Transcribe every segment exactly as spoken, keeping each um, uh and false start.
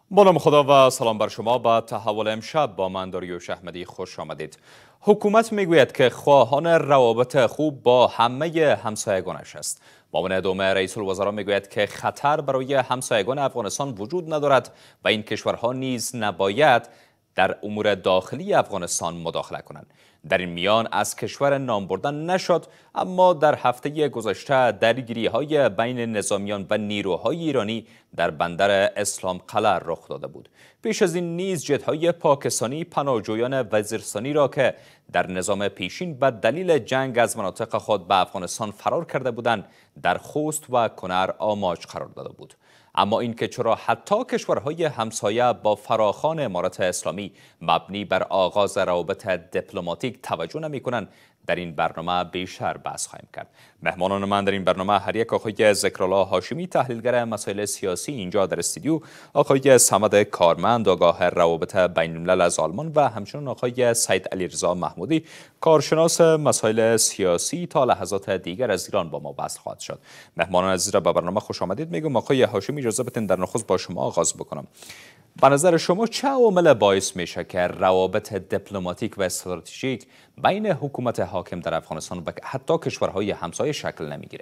با نام خدا و سلام بر شما. با تحول امشب با من داریوش احمدی خوش آمدید. حکومت میگوید که خواهان روابط خوب با همه همسایگانش است. معاون دوم رئیس الوزراء میگوید که خطر برای همسایگان افغانستان وجود ندارد و این کشورها نیز نباید در امور داخلی افغانستان مداخله کنند. در این میان از کشور نام بردن نشد، اما در هفته گذشته درگیری‌های بین نظامیان و نیروهای ایرانی در بندر اسلام قلعه رخ داده بود. پیش از این نیز جت‌های پاکستانی پناهجویان وزیرستانی را که در نظام پیشین به دلیل جنگ از مناطق خود به افغانستان فرار کرده بودند در خوست و کنر آماج قرار داده بود. اما اینکه چرا حتی کشورهای همسایه با فراخوان امارت اسلامی مبنی بر آغاز روابط دیپلماتیک توجه نمی کنند، در این برنامه بیشتر بحث خواهیم کرد. مهمانان من در این برنامه هر یک آقای ذکرالله هاشمی تحلیلگر مسائل سیاسی اینجا در استودیو، آقای صمد کارمند آگاه روابط بین الملل از آلمان و همچنین آقای سید علیرضا محمودی کارشناس مسائل سیاسی تا لحظات دیگر از ایران با ما بحث خواهد شد. مهمانان عزیز را به برنامه خوش آمدید میگم. آقای هاشمی اجازه بدین در نخست با شما آغاز بکنم. به نظر شما چه عامل باعث میشه که روابط دیپلماتیک و استراتژیک بین حکومت حاکم در افغانستان و حتی کشورهای همسایه شکل نمیگیره؟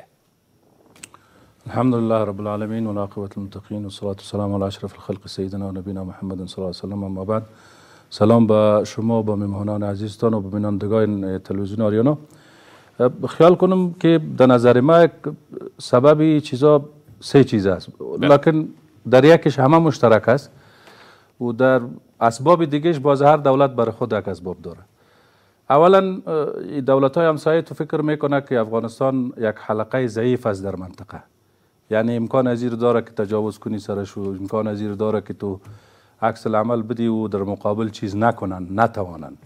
الحمدلله رب العالمین و العاقبة للمتقین و الصلاة والسلام علی اشرف الخلق سیدنا و نبینا محمد صلی الله علیه و سلم. اما بعد، سلام به شما، به مهمانان عزیزتان و به بینندگان تلویزیون آریانا. خیال کنم که در نظر ما سبب چیزا سه چیز است، لکن در یکش همه مشترک است و در اسباب دیگهش باز هر دولت برای خود یک اسباب داره. اولا دولت های همسایه تو فکر میکنه که افغانستان یک حلقه ضعیف است در منطقه، یعنی امکان ازیر داره که تجاوز کنی سرش و امکان ازیر داره که تو عکس العمل بدی و در مقابل چیز نکنن، نتوانن.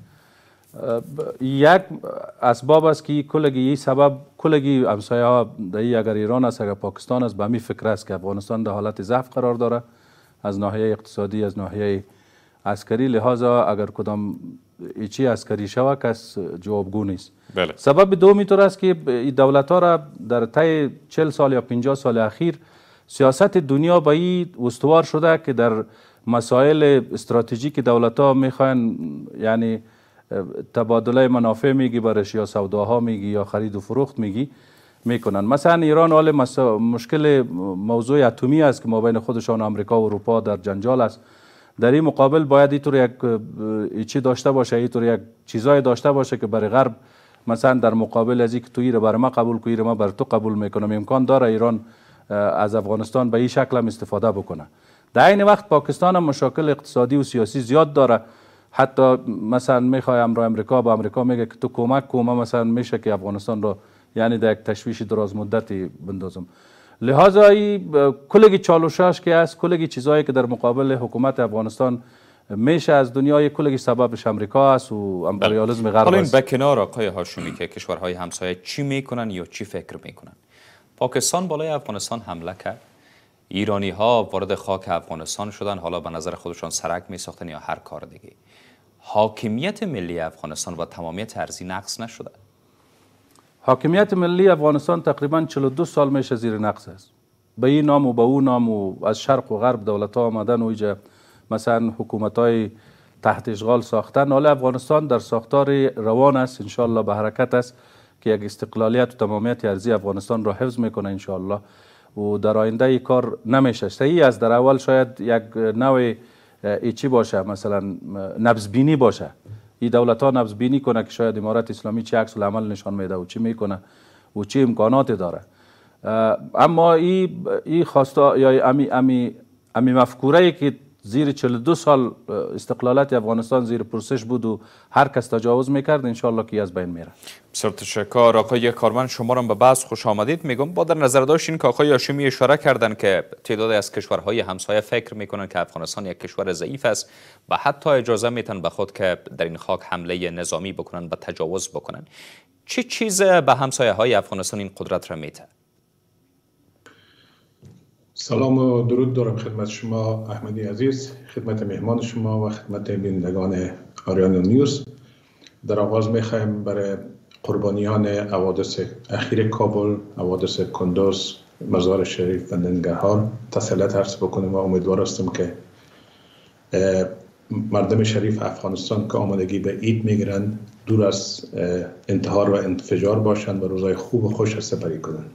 یک اسباب است که کلگی این سبب کلگی همسایه ها دایی اگر ایران است اگر پاکستان است به می فکر است که افغانستان در حالت ضعف قرار داره از ناحیه اقتصادی، از ناحیه عسکری، لحاظا اگر کدام ایچی عسکری شوه کس جوابگو نیست. بله. سبب دوم اینطور است که این دولت ها را در طی چهل سال یا پنجاه سال اخیر سیاست دنیا به این استوار شده که در مسائل استراتژیک دولت ها میخواین، یعنی تبادله منافع میگی برش یا سوداها میگی یا خرید و فروخت میگی میکنن. مثلا ایران حال مشکل موضوع اتمی است که ما بین خودشان آمریکا و اروپا در جنجال است. در این مقابل باید اینطور یک چی داشته باشه، اینطور یک چیزای داشته باشه که برای غرب مثلا در مقابل از اینکه تو ایره برای ما قبول کنی، ما بر تو قبول میکنم، امکان داره ایران از افغانستان به این شکل هم استفاده بکنه. در این وقت پاکستان هم مشاکل اقتصادی و سیاسی زیاد داره. حتی مثلا میخوای امرو امریکا با امریکا میگه که تو کمک کومه مثلا میشه که افغانستان رو یعنی در یک تشویش دراز مدتی بندازم. لحاظا کلگی چالشاش که است، کلگی چیزایی که در مقابل حکومت افغانستان میشه از دنیای کلگی سببش امریکا است و امپریالیسم غرب است. حالا این به کنار آقای هاشمی که کشورهای همسایه چی میکنن یا چی فکر میکنن، پاکستان بالای افغانستان حمله کرد، ایرانی ها وارد خاک افغانستان شدن، حالا به نظر خودشان سرک میساختن یا هر کار دیگه، حاکمیت ملی افغانستان و تمامیت ارضی نقض نشده؟ حاکمیت ملی افغانستان تقریبا چهل و دو سال میشه زیر نقض است. به این نام و به اون نام و از شرق و غرب دولت ها آمدن و اینجا مثلا حکومت های تحت اشغال ساختن. حالا افغانستان در ساختار روان است، انشالله به حرکت است که یک استقلالیت و تمامیت ارضی افغانستان را حفظ میکنه انشالله و در آینده این کار نمیشه. صحیح است در اول شاید یک نوع ایچی باشه، مثلا نبضبینی باشه، این دولت ها نبضبینی کنه که شاید امارت اسلامی چه عکس العمل نشان میده و چی میکنه و چه امکانات داره. اما این ای خواسته یا امی امی امی مفکوره ای که زیر چهل و دو سال استقلالت افغانستان زیر پرسش بود و هر کس تجاوز میکرد، انشالله که از بین میره. بسیار تشکر. آقای کارمند شما را به بحث خوش آمدید میگم. با در نظر داشتین که آقای هاشمی اشاره کردن که تعدادی از کشورهای همسایه فکر میکنن که افغانستان یک کشور ضعیف است و حتی اجازه میتن به خود که در این خاک حمله نظامی بکنن و تجاوز بکنن. چه چیز به همسایه های افغانستان این قدرت را میده؟ سلام و درود دارم خدمت شما احمدی عزیز، خدمت مهمان شما و خدمت بینندگان آریانا نیوز. در آغاز میخوایم برای قربانیان حوادث اخیر کابل، حوادث کندوز، مزار شریف و ننگرهار تسلیت عرض بکنم و امیدوار هستم که مردم شریف افغانستان که آمادگی به عید میگیرند دور از انتحار و انفجار باشند و روزای خوب و خوش سپری کنند.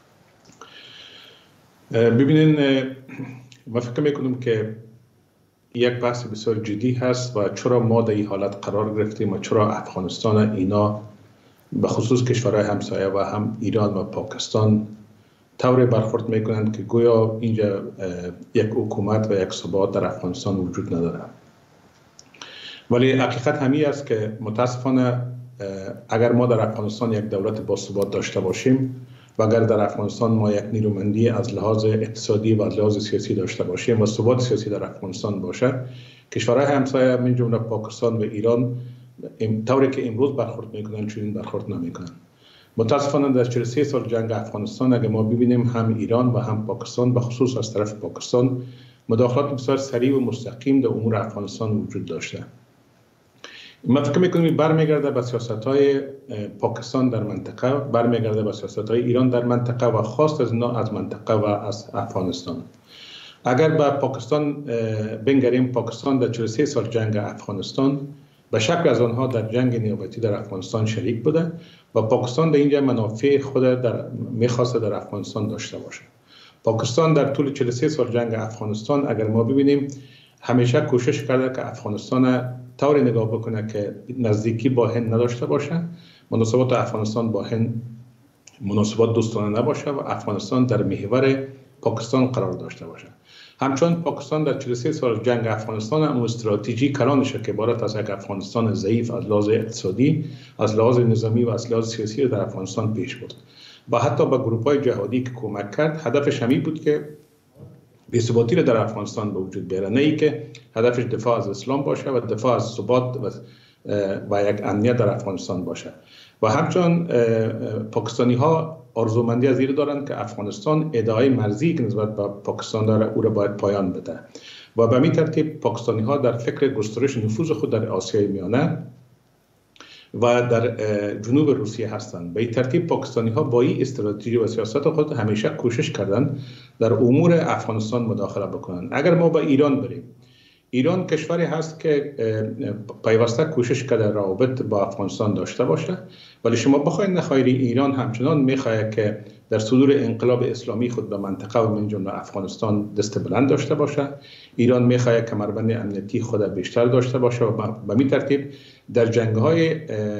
ببینین، ما فکر میکنم که یک بحث بسیار جدی هست و چرا ما در این حالت قرار گرفتیم و چرا افغانستان اینا به خصوص کشورهای همسایه و هم ایران و پاکستان طوری برخورد میکنند که گویا اینجا یک حکومت و یک ثبات در افغانستان وجود نداره. ولی حقیقت همی است که متاسفانه اگر ما در افغانستان یک دولت با ثبات داشته باشیم و اگر در افغانستان ما یک نیرومندی از لحاظ اقتصادی و از لحاظ سیاسی داشته باشیم و ثبات سیاسی در افغانستان باشه، کشورهای همسایه من جمله پاکستان و ایران طوری که امروز برخورد میکنن چنین برخورد نمیکنن. متاسفانه در چهل و سه سال جنگ افغانستان اگر ما ببینیم هم ایران و هم پاکستان، به خصوص از طرف پاکستان، مداخلات بسیار سریع و مستقیم در امور افغانستان وجود داشته. من فکر میکنم برمیگرده به سیاست‌های پاکستان در منطقه، برمیگرده به سیاست‌های ایران در منطقه و خواست از اینا از منطقه و از افغانستان. اگر به پاکستان بنگریم، پاکستان در چهل و سه سال جنگ افغانستان به شکل از آنها در جنگ نیابتی در افغانستان شریک بوده و پاکستان در اینجا منافع خود در میخواسته در افغانستان داشته باشه. پاکستان در طول چهل و سه سال جنگ افغانستان اگر ما ببینیم همیشه کوشش کرده که افغانستان طوری نگاه بکنه که نزدیکی با هند نداشته باشه، مناسبات افغانستان با هند مناسبات دوستانه نباشه و افغانستان در محور پاکستان قرار داشته باشه. همچنین پاکستان در چهل و سه سال جنگ افغانستان هم استراتژی کلانش که عبارت از یک افغانستان ضعیف از لحاظ اقتصادی، از لحاظ نظامی و از لحاظ سیاسی در افغانستان پیش برد. با حتی با گروه‌های جهادی که کمک کرد، هدفش همین بود که بی‌ثباتی را در افغانستان به وجود بیاره، نه ای که هدفش دفاع از اسلام باشه و دفاع از ثبات و, و یک امنیت در افغانستان باشه. و همچنین پاکستانی ها آرزومندی از این دارند که افغانستان ادعای مرزی که نسبت به پاکستان داره او را باید پایان بده و به این ترتیب پاکستانی ها در فکر گسترش نفوذ خود در آسیای میانه و در جنوب روسیه هستند. به این ترتیب پاکستانی ها با این استراتژی و سیاست خود همیشه کوشش کردند در امور افغانستان مداخله بکنند. اگر ما به ایران بریم، ایران کشوری هست که پیوسته کوشش کرده روابط با افغانستان داشته باشه، ولی شما بخواید نخواهید ایران همچنان میخواهد که در صدور انقلاب اسلامی خود به منطقه و من جمله افغانستان دست بلند داشته باشه. ایران میخواهد کمربند امنیتی خود بیشتر داشته باشه و به این ترتیب در جنگ‌های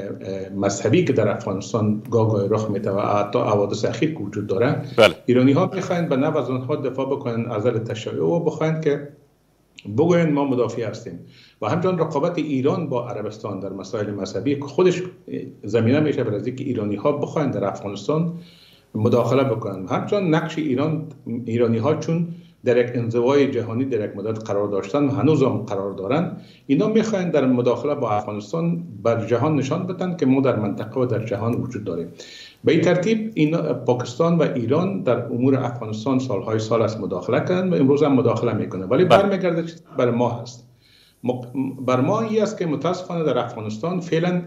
مذهبی که در افغانستان گاه رخ میده و حتی حوادث اخیر که وجود داره، بله. ایرانی ها میخواهند به نوع از آنها دفاع بکنن از تشیع و بخواهند که بگوین ما مدافع هستیم و همچنین رقابت ایران با عربستان در مسائل مذهبی که خودش زمینه میشه برای اینکه ایرانی ها بخواهند در افغانستان مداخله بکنند. همچنین نقش ایران ایرانی ها چون در یک انزوای جهانی در یک مدت قرار داشتن و هنوز هم قرار دارن، اینا میخواهند در مداخله با افغانستان بر جهان نشان بدن که ما در منطقه و در جهان وجود داریم. به این ترتیب این پاکستان و ایران در امور افغانستان سالهای سال است مداخله کردن و امروز هم مداخله میکنه، ولی برمیگرده بر ما هست. بر ما این است که متاسفانه در افغانستان فعلا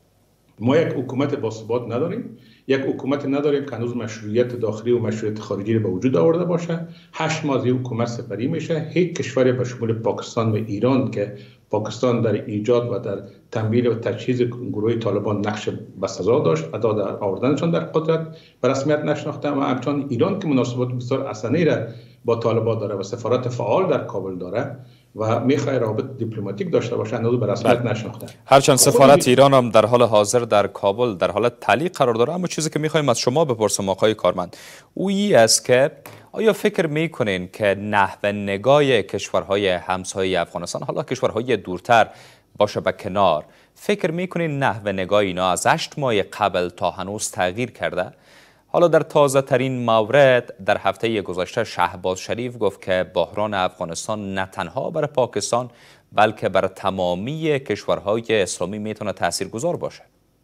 ما یک حکومت باثبات نداریم، یک حکومت نداریم که هنوز مشروعیت داخلی و مشروعیت خارجی رو به وجود آورده باشه. هشت ماه از این حکومت سپری میشه. هیچ کشوری به شمول پاکستان و ایران که پاکستان در ایجاد و در تمویل و تجهیز گروه طالبان نقش بسزا داشت، ادا در آوردنشان در قدرت به رسمیت نشناخته و همچنین ایران که مناسبات بسیار حسنه را با طالبان داره و سفارت فعال در کابل داره و میخواد روابط دیپلماتیک داشته باشه، هنوز به رسمیت نشناخته. هرچند سفارت ایران هم در حال حاضر در کابل در حال تعلیق قرار داره، اما چیزی که میخوایم از شما بپرسم آقای کارمند او این است که آیا فکر میکنین که نحو نگاه کشورهای همسایه افغانستان، حالا کشورهای دورتر باشه به کنار، فکر میکنین نحو نگاه اینا از هشت ماه قبل تا هنوز تغییر کرده؟ حالا در تازه ترین مورد در هفته گذشته شهباز شریف گفت که بحران افغانستان نه تنها برای پاکستان بلکه برای تمامی کشورهای اسلامی میتونه تاثیرگذار باشه.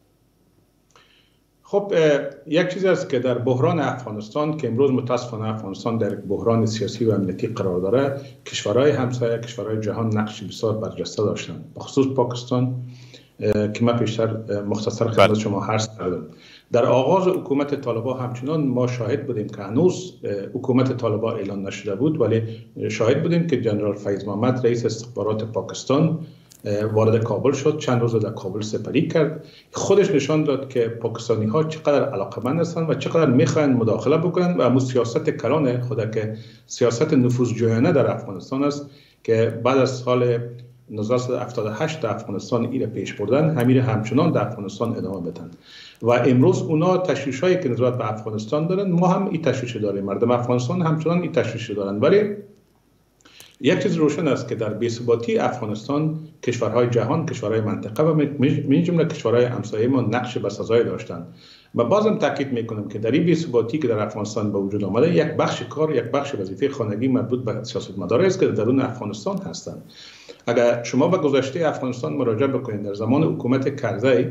خب یک چیز است که در بحران افغانستان که امروز متاسفانه افغانستان در بحران سیاسی و امنیتی قرار داره، کشورهای همسایه، کشورهای جهان نقش بسیار برجسته داشتند، بخصوص پاکستان که من پیشتر مختصر خدمت شما عرض کردم. در آغاز حکومت طالبان همچنان ما شاهد بودیم که هنوز حکومت طالبان اعلان نشده بود، ولی شاهد بودیم که جنرال فیض محمد رئیس استخبارات پاکستان وارد کابل شد، چند روز در کابل سپری کرد. خودش نشان داد که پاکستانی ها چقدر علاقمند هستند و چقدر میخواهند مداخله بکنند و همون سیاست کلان خود که سیاست نفوذجویانه در افغانستان است که بعد از سال هزار و نهصد و هفتاد و هشت در افغانستان ایره پیش بردن، همین همچنان در افغانستان ادامه بدن. و امروز اونا تشویش هایی که نسبت به افغانستان دارن، ما هم این تشویش داریم، مردم افغانستان همچنان این تشویش دارن. ولی یک چیز روشن است که در بی‌ثباتی افغانستان کشورهای جهان، کشورهای منطقه و من جمله کشورهای همسایه ما نقش بسزایی داشتند. و بازم تاکید میکنم که در این بی‌ثباتی که در افغانستان به وجود آمده، یک بخش کار، یک بخش وظیفه خانگی مربوط به سیاستمداران است که در درون افغانستان هستند. اگر شما به گذشته افغانستان مراجعه بکنید، در زمان حکومت کرزی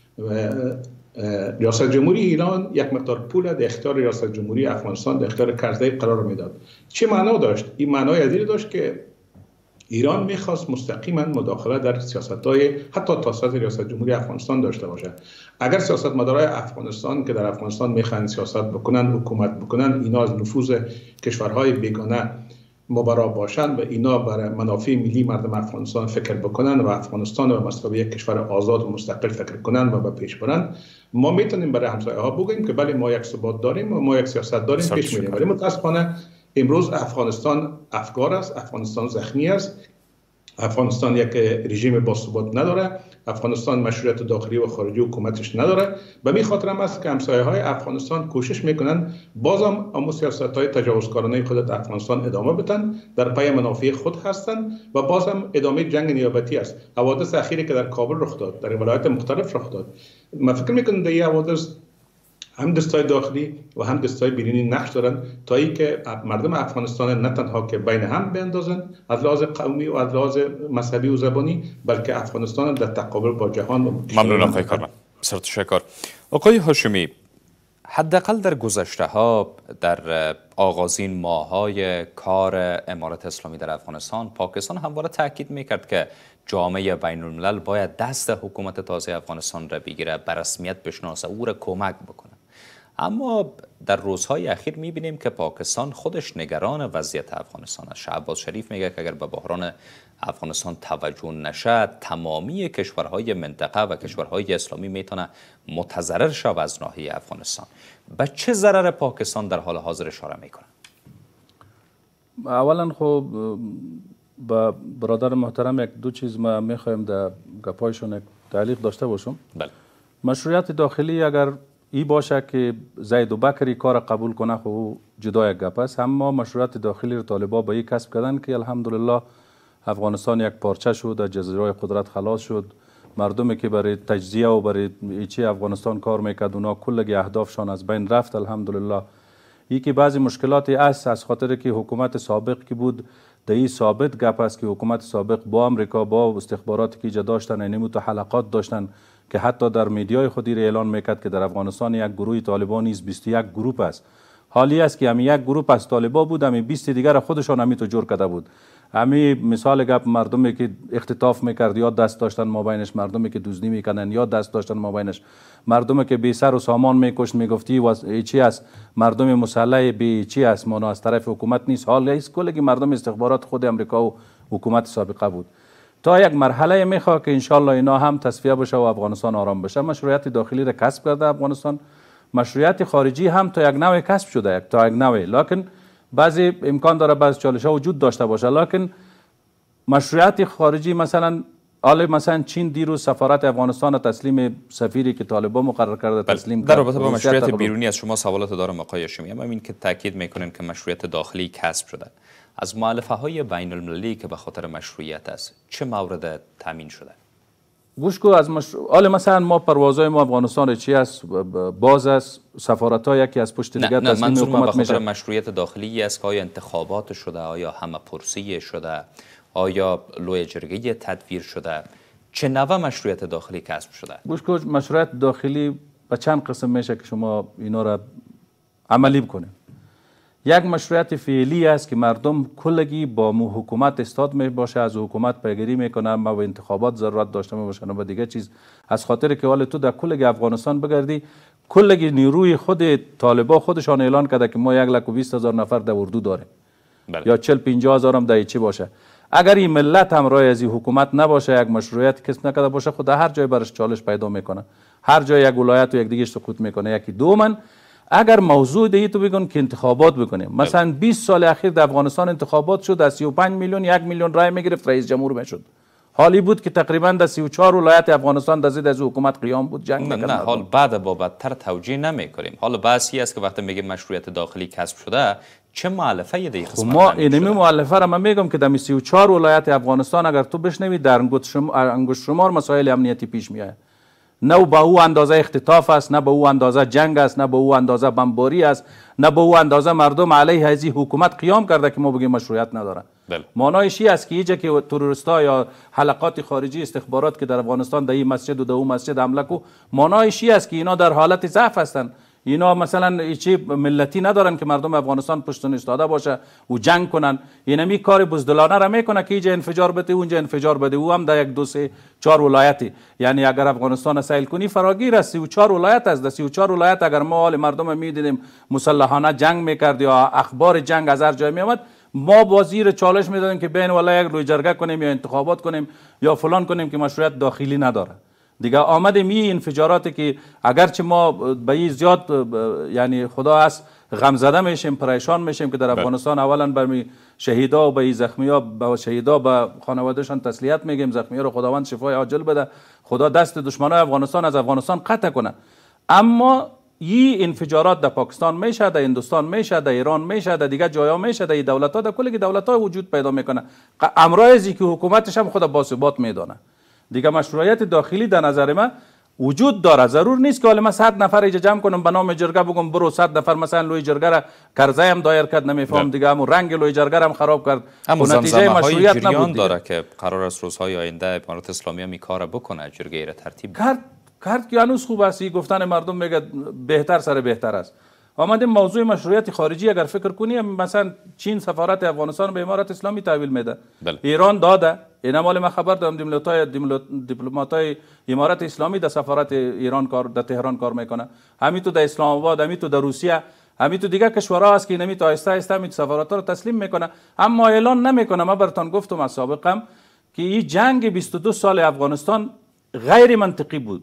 ریاست جمهوری ایران یک مقدار پول در اختیار ریاست جمهوری افغانستان در اختیار کرزی قرار میداد. چه معنا داشت؟ این معنای از این داشت که ایران میخواست مستقیما مداخله در سیاست‌های حتی تاسیس ریاست جمهوری افغانستان داشته باشه. اگر سیاستمدارای افغانستان که در افغانستان میخوان سیاست بکنن، حکومت بکنن، اینا از نفوذ کشورهای بیگانه مبرا باشند و اینا برای منافع ملی مردم افغانستان فکر بکنن و افغانستان و مثلا یک کشور آزاد و مستقل فکر کنن و به پیش برن، ما میتونیم برای همسایه ها بگیم که بله ما یک ثبات داریم و ما یک سیاست داریم، پیش میریم. ولی متاسفانه امروز افغانستان افگار است، افغانستان زخمی است، افغانستان یک رژیم با ثبات نداره، افغانستان مشروعیت داخلی و خارجی حکومتش نداره. به می خاطر هم است که همسایه های افغانستان کوشش میکنن بازم امو سیاست های تجاوزکارانه خود در افغانستان ادامه بدن، در پای منافع خود هستند و بازم ادامه جنگ نیابتی است. حوادث اخیری که در کابل رخ داد، در ولایات مختلف رخ داد، من فکر میکنم در این حوادث هم دستای داخلی و هم دستای بیرونی نقش دارن تا اینکه مردم افغانستان نه تنها که بین هم بیندازن از لحاظ قومی و از لحاظ مذهبی و زبانی، بلکه افغانستان در تقابل با جهان. ممنون آقای کارمند، بسیار تشکر. آقای هاشمی، حداقل در گذشته ها، در آغازین ماه‌های کار امارت اسلامی در افغانستان، پاکستان همواره تاکید میکرد که جامعه بین الملل باید دست حکومت تازه افغانستان را بگیره، به رسمیت بشناسه، او را کمک بکنه. اما در روزهای اخیر میبینیم که پاکستان خودش نگران وضعیت افغانستان است. شهباز شریف میگه که اگر به بحران افغانستان توجه نشد، تمامی کشورهای منطقه و کشورهای اسلامی میتونه متضرر شود از ناحیه افغانستان. به چه ضرر پاکستان در حال حاضر اشاره میکنه؟ اولا خب با برادر محترم یک دو چیز ما میخوایم در گپایشون تعلیق داشته باشم. بله. مشروعیت داخلی اگر ای باشه که زید و بکری کار قبول کنه، خب جدا یک گپ است. اما مشروعیت داخلی رو طالبان به این کسب کردن که الحمدلله افغانستان یک پارچه شد، از جزیره قدرت خلاص شد. مردمی که برای تجزیه و برای ایچی افغانستان کار میکرد، اونا کلگی اهدافشان از بین رفت الحمدلله. ای که بعضی مشکلاتی است از خاطر که حکومت سابق که بود، در این ثابت گپ است که حکومت سابق با امریکا، با استخباراتی که ایجا داشتن، اینمو تو حلقات داشتن که حتی در میدیای خودی را اعلان میکرد که در افغانستان یک گروه طالبان نیز بیست و یک گروه است. حالی است که همین یک گروه از طالبان بود، همین بیست دیگر خودشان همین تو جور کرده بود. همین مثال گپ مردمی که اختطاف میکرد یا دست داشتن مابینش، مردمی که دزدی میکنن یا دست داشتن مابینش، مردمی که بی سر و سامان میکشت میگفتی و چی است، مردم مسلح بی چی است، مانا از طرف حکومت نیست. حال است کلی مردم استخبارات خود امریکا و حکومت سابقه بود. تا یک مرحله میخواد که انشالله اینا هم تصفیه بشه و افغانستان آرام بشه. مشروعیت داخلی را کسب کرده افغانستان، مشروعیت خارجی هم تا یک نوع کسب شده، یک تا یک نوع، لکن بعضی امکان داره بعض چالش ها وجود داشته باشه. لکن مشروعیت خارجی مثلا حالا مثلا چین دیروز سفارت افغانستان تسلیم سفیری که طالبان مقرر کرده تسلیم کرد. در رابطه با مشروعیت بیرونی از شما سوالات دارم آقای هاشمی، اما این که تاکید میکنین که مشروعیت داخلی کسب شده، از مؤلفه های بین المللی که به خاطر مشروعیت است چه مورد تامین شده؟ گوش کو از مشروع... حالا مثلا ما پروازهای ما افغانستان چی است، باز است، سفارت ها یکی از پشت دیگر تسلیم حکومت میشه. نه، به خاطر مشروعیت داخلی است که آیا انتخابات شده، آیا همه پرسی شده، آیا لوی جرگه تدویر شده، چه نوع مشروعیت داخلی کسب شده؟ گوش کو مشروعیت داخلی به چند قسم میشه که شما اینا را عملی بکنید. یک مشروعیت فعلی است که مردم کلگی با مو حکومت استاد می باشه، از حکومت پیگیری میکنن، ما به انتخابات ضرورت داشته می باشن و دیگه چیز، از خاطر که حال تو در کلگی افغانستان بگردی، کلگی نیروی خود طالبا خودشان اعلان کرده که ما یک لک و بیست هزار نفر در اردو داریم. بله. یا چل پنجاه هزار هم در چی باشه. اگر این ملت هم رای از این حکومت نباشه، یک مشروعیت کسب نکرده باشه، خود هر جای برش چالش پیدا میکنه، هر جای یک ولایت و یک دیگه سقوط میکنه. یکی دومن اگر موضوع دیگه تو بگن که انتخابات بکنیم، مثلا بیست سال اخیر در افغانستان انتخابات شد، از سی و پنج میلیون یک میلیون رای میگرفت رئیس جمهور میشد. حالی بود که تقریبا در سی و چهار ولایت افغانستان در ضد از حکومت قیام بود، جنگ نه, نه حال بعد با بدتر توجیه نمی کنیم. حالا بحثی است که وقتی میگیم مشروعیت داخلی کسب شده، چه مؤلفه یه دیگه قسمت ما اینمی مؤلفه را من میگم که در سی و چهار ولایت افغانستان اگر تو بشنوی در انگشت شمار مسائل امنیتی پیش میاد. نه به او اندازه اختطاف است، نه به او اندازه جنگ است، نه به او اندازه بمباری است، نه به او اندازه مردم علیه از حکومت قیام کرده که ما بگیم مشروعیت نداره. معنایش این است که اینجا که تروریستا یا حلقات خارجی استخبارات که در افغانستان در این مسجد و در اون مسجد حمله کو، معنایش این است که اینا در حالت ضعف هستند. اینا مثلا چی ملتی ندارن که مردم افغانستان پشتون ایستاده باشه و جنگ کنن. اینمی کار بزدلانه را میکنه که اینجا انفجار بده اونجا انفجار بده، او هم در یک دو سه چهار ولایتی. یعنی اگر افغانستان سیل کنی فراگیر است، سی و چهار ولایت است. در سی و چهار ولایت اگر ما حال مردم میدیدیم مسلحانه جنگ میکرد یا اخبار جنگ از هر جای میآمد، ما با زیر چالش میدادیم که بین والا یک روی جرگه کنیم یا انتخابات کنیم یا فلان کنیم که مشروعیت داخلی نداره. دیگه آمدیم این انفجاراتی که اگرچه ما به این زیاد یعنی خدا هست غم زده میشیم، پریشان میشیم که در افغانستان اولا برمی شهیدا و به زخمی‌ها به شهیدا به خانوادهشان تسلیت میگیم، زخمی‌ها رو خداوند شفای عاجل بده، خدا دست دشمنای افغانستان از افغانستان قطع کنه. اما این انفجارات در پاکستان میشه، در هندوستان میشه، در ایران میشه، در دیگه جایا میشه، در دولت‌ها در کلی دولت‌ها وجود پیدا میکنه. امرایزی که حکومتش هم خود باثبات میدانه. دیگه مشروعیت داخلی در نظر من وجود داره. ضرور نیست که حالا من صد نفر ایجا جمع کنم به نام جرگه بگم برو صد نفر مثلا لوی جرگه را کرزه هم دایر کرد، نمیفهم دیگه همون رنگ لوی جرگه هم خراب کرد. اما نتیجه مشروعیت نبود داره که قرار است روزهای آینده امارات اسلامی هم این کار بکنه، جرگه را ترتیب کرد کرد که هنوز خوب است. گفتن مردم میگه بهتر سر بهتر است. آمدیم موضوع مشروعیت خارجی اگر فکر کنیم، مثلا چین سفارت افغانستان به امارات اسلامی تحویل میده، ایران داده. اینا مال ما خبر دارم دیپلماتای دیپلماتای امارات اسلامی در سفارت ایران کار در تهران کار میکنه، همین تو در اسلام آباد، همین تو در روسیه، همین تو دیگه کشورها است که اینمی تو آهسته آهسته همین سفارت‌ها رو تسلیم میکنه، اما اعلان نمیکنه. من براتون گفتم از سابقم که این جنگ بیست و دو سال افغانستان غیر منطقی بود،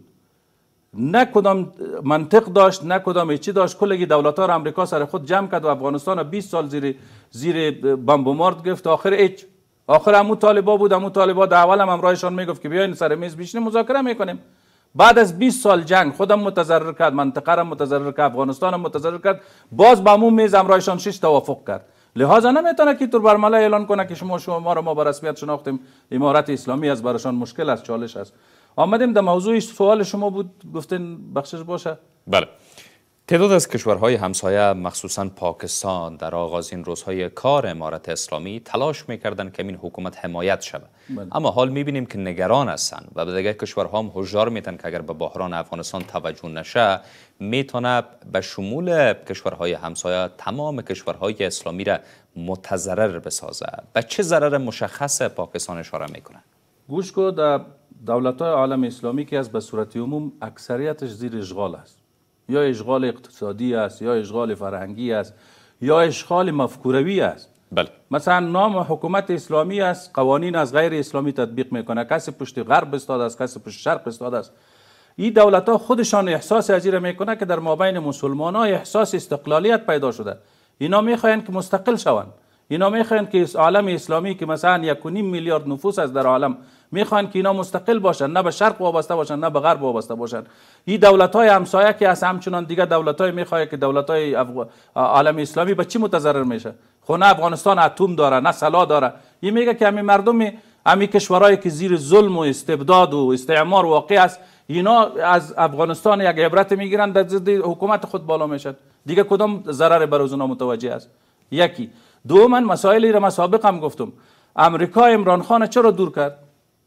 نه کدام منطق داشت، نه کدام چی داشت. کلگی دولت‌ها را امریکا سر خود جمع کرد و افغانستان بیست سال زیر زیر بمب و مارد گرفت. آخر هیچ، آخر همون طالبا بود، همون طالبا در اول هم امرایشان میگفت که بیاین سر میز بشینیم مذاکره میکنیم. بعد از بیست سال جنگ خودم متضرر کرد، منطقه را متضرر کرد، افغانستان هم متضرر کرد، باز با همون میز امرایشان شش توافق کرد. لحاظا نمیتونه که تو برملا اعلان کنه که شما شما رو ما به رسمیت شناختیم امارت اسلامی از برشان مشکل است، چالش است. آمدیم در موضوع سوال شما بود، گفتین بخشش باشه. بله. تعداد از کشورهای همسایه مخصوصا پاکستان در آغازین روزهای کار امارت اسلامی تلاش میکردن که این حکومت حمایت شود. بله. اما حال میبینیم که نگران هستند و به دیگه کشورها هم هشدار میدن که اگر به بحران افغانستان توجه نشه میتونه به شمول کشورهای همسایه تمام کشورهای اسلامی را متضرر بسازه. به چه ضرر مشخص پاکستان اشاره میکنه؟ گوش کو، در دولت‌های عالم اسلامی که از به صورت عموم اکثریتش زیر اشغال است، یا اشغال اقتصادی است، یا اشغال فرهنگی است، یا اشغال مفکوروی است. بله. مثلا نام حکومت اسلامی است، قوانین از غیر اسلامی تطبیق میکنه، کسی پشت غرب استاد است، کسی پشت شرق استاد است. این دولت‌ها خودشان احساس ازیره میکنه که در مابین مسلمان‌ها احساس استقلالیت پیدا شده. اینا میخواین که مستقل شوند. اینا میخواین که عالم اسلامی که مثلا یک و نیم میلیارد نفوس از در عالم میخوان که اینا مستقل باشن، نه به شرق وابسته باشن نه به غرب وابسته باشن. این دولت‌های همسایه که از همچنان دیگه دولت‌های میخواد که دولت‌های افغ... عالم اسلامی به چی متضرر میشه؟ خب نه افغانستان اتم داره، نه سلاح داره. این میگه که همین مردم همین کشورهایی که زیر ظلم و استبداد و استعمار واقع است، اینا از افغانستان یک عبرت میگیرن، در ضد حکومت خود بالا میشن. دیگه کدام ضرر بر اونا متوجه است؟ یکی. دوما مسائلی را مسابقه هم گفتم، امریکا عمران خان چرا دور کرد؟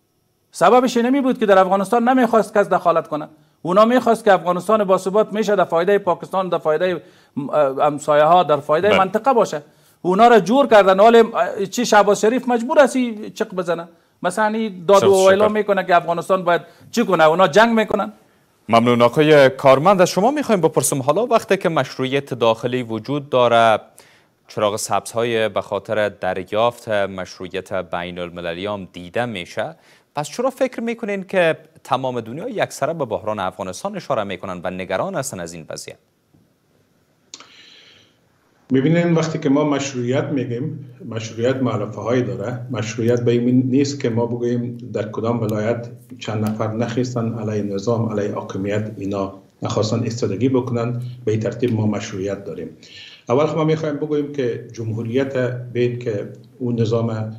سببش اینمی بود که در افغانستان نمیخواست کس دخالت کنه. اونا میخواست که افغانستان باثبات میشه، در فایده پاکستان، در فایده همسایه ها در فایده بله. منطقه باشه. اونا را جور کردن. حال چی شهباز شریف مجبور است چق بزنه؟ مثلا داد و اعلام میکنه که افغانستان باید چی کنه؟ اونا جنگ میکنن. ممنون آقای کارمند. از شما میخوایم بپرسیم حالا وقتی که مشروعیت داخلی وجود داره، چراغ سبزهای به خاطر دریافت مشروعیت بین المللی هم دیده میشه، پس چرا فکر میکنین که تمام دنیا یکسره به بحران افغانستان اشاره میکنن و نگران هستن از این وضعیت؟ ببینین وقتی که ما مشروعیت میگیم، مشروعیت مؤلفه هایی داره. مشروعیت به این نیست که ما بگوییم در کدام ولایت چند نفر نخواستن علیه نظام، علیه حاکمیت اینا نخواستن ایستادگی بکنن، به این ترتیب ما مشروعیت داریم. اول ما میخوایم بگوییم که جمهوریت بین که اون نظام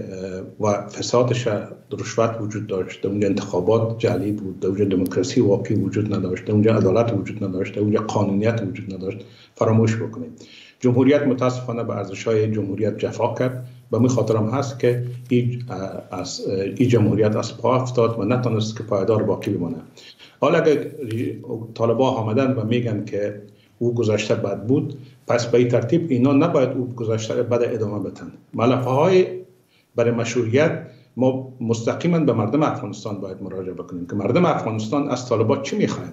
و فسادش رشوت وجود داشت، اونجا انتخابات جعلی بود، اونجا دموکراسی واقعی وجود نداشت، اونجا عدالت وجود نداشت، اونجا قانونیت وجود نداشت، فراموش بکنیم. جمهوریت متاسفانه به ارزش‌های جمهوریت جفا کرد. به می خاطر هم هست که این از این جمهوریت از پا افتاد و نتونست که پایدار باقی بمانه. حالا اگر طالبان آمدن و میگن که او گذشته بد بود، پس به این ترتیب اینا نباید او گذشته بد ادامه بدن. ملفه های برای مشروعیت ما مستقیما به مردم افغانستان باید مراجعه بکنیم که مردم افغانستان از طالبان چی میخواین.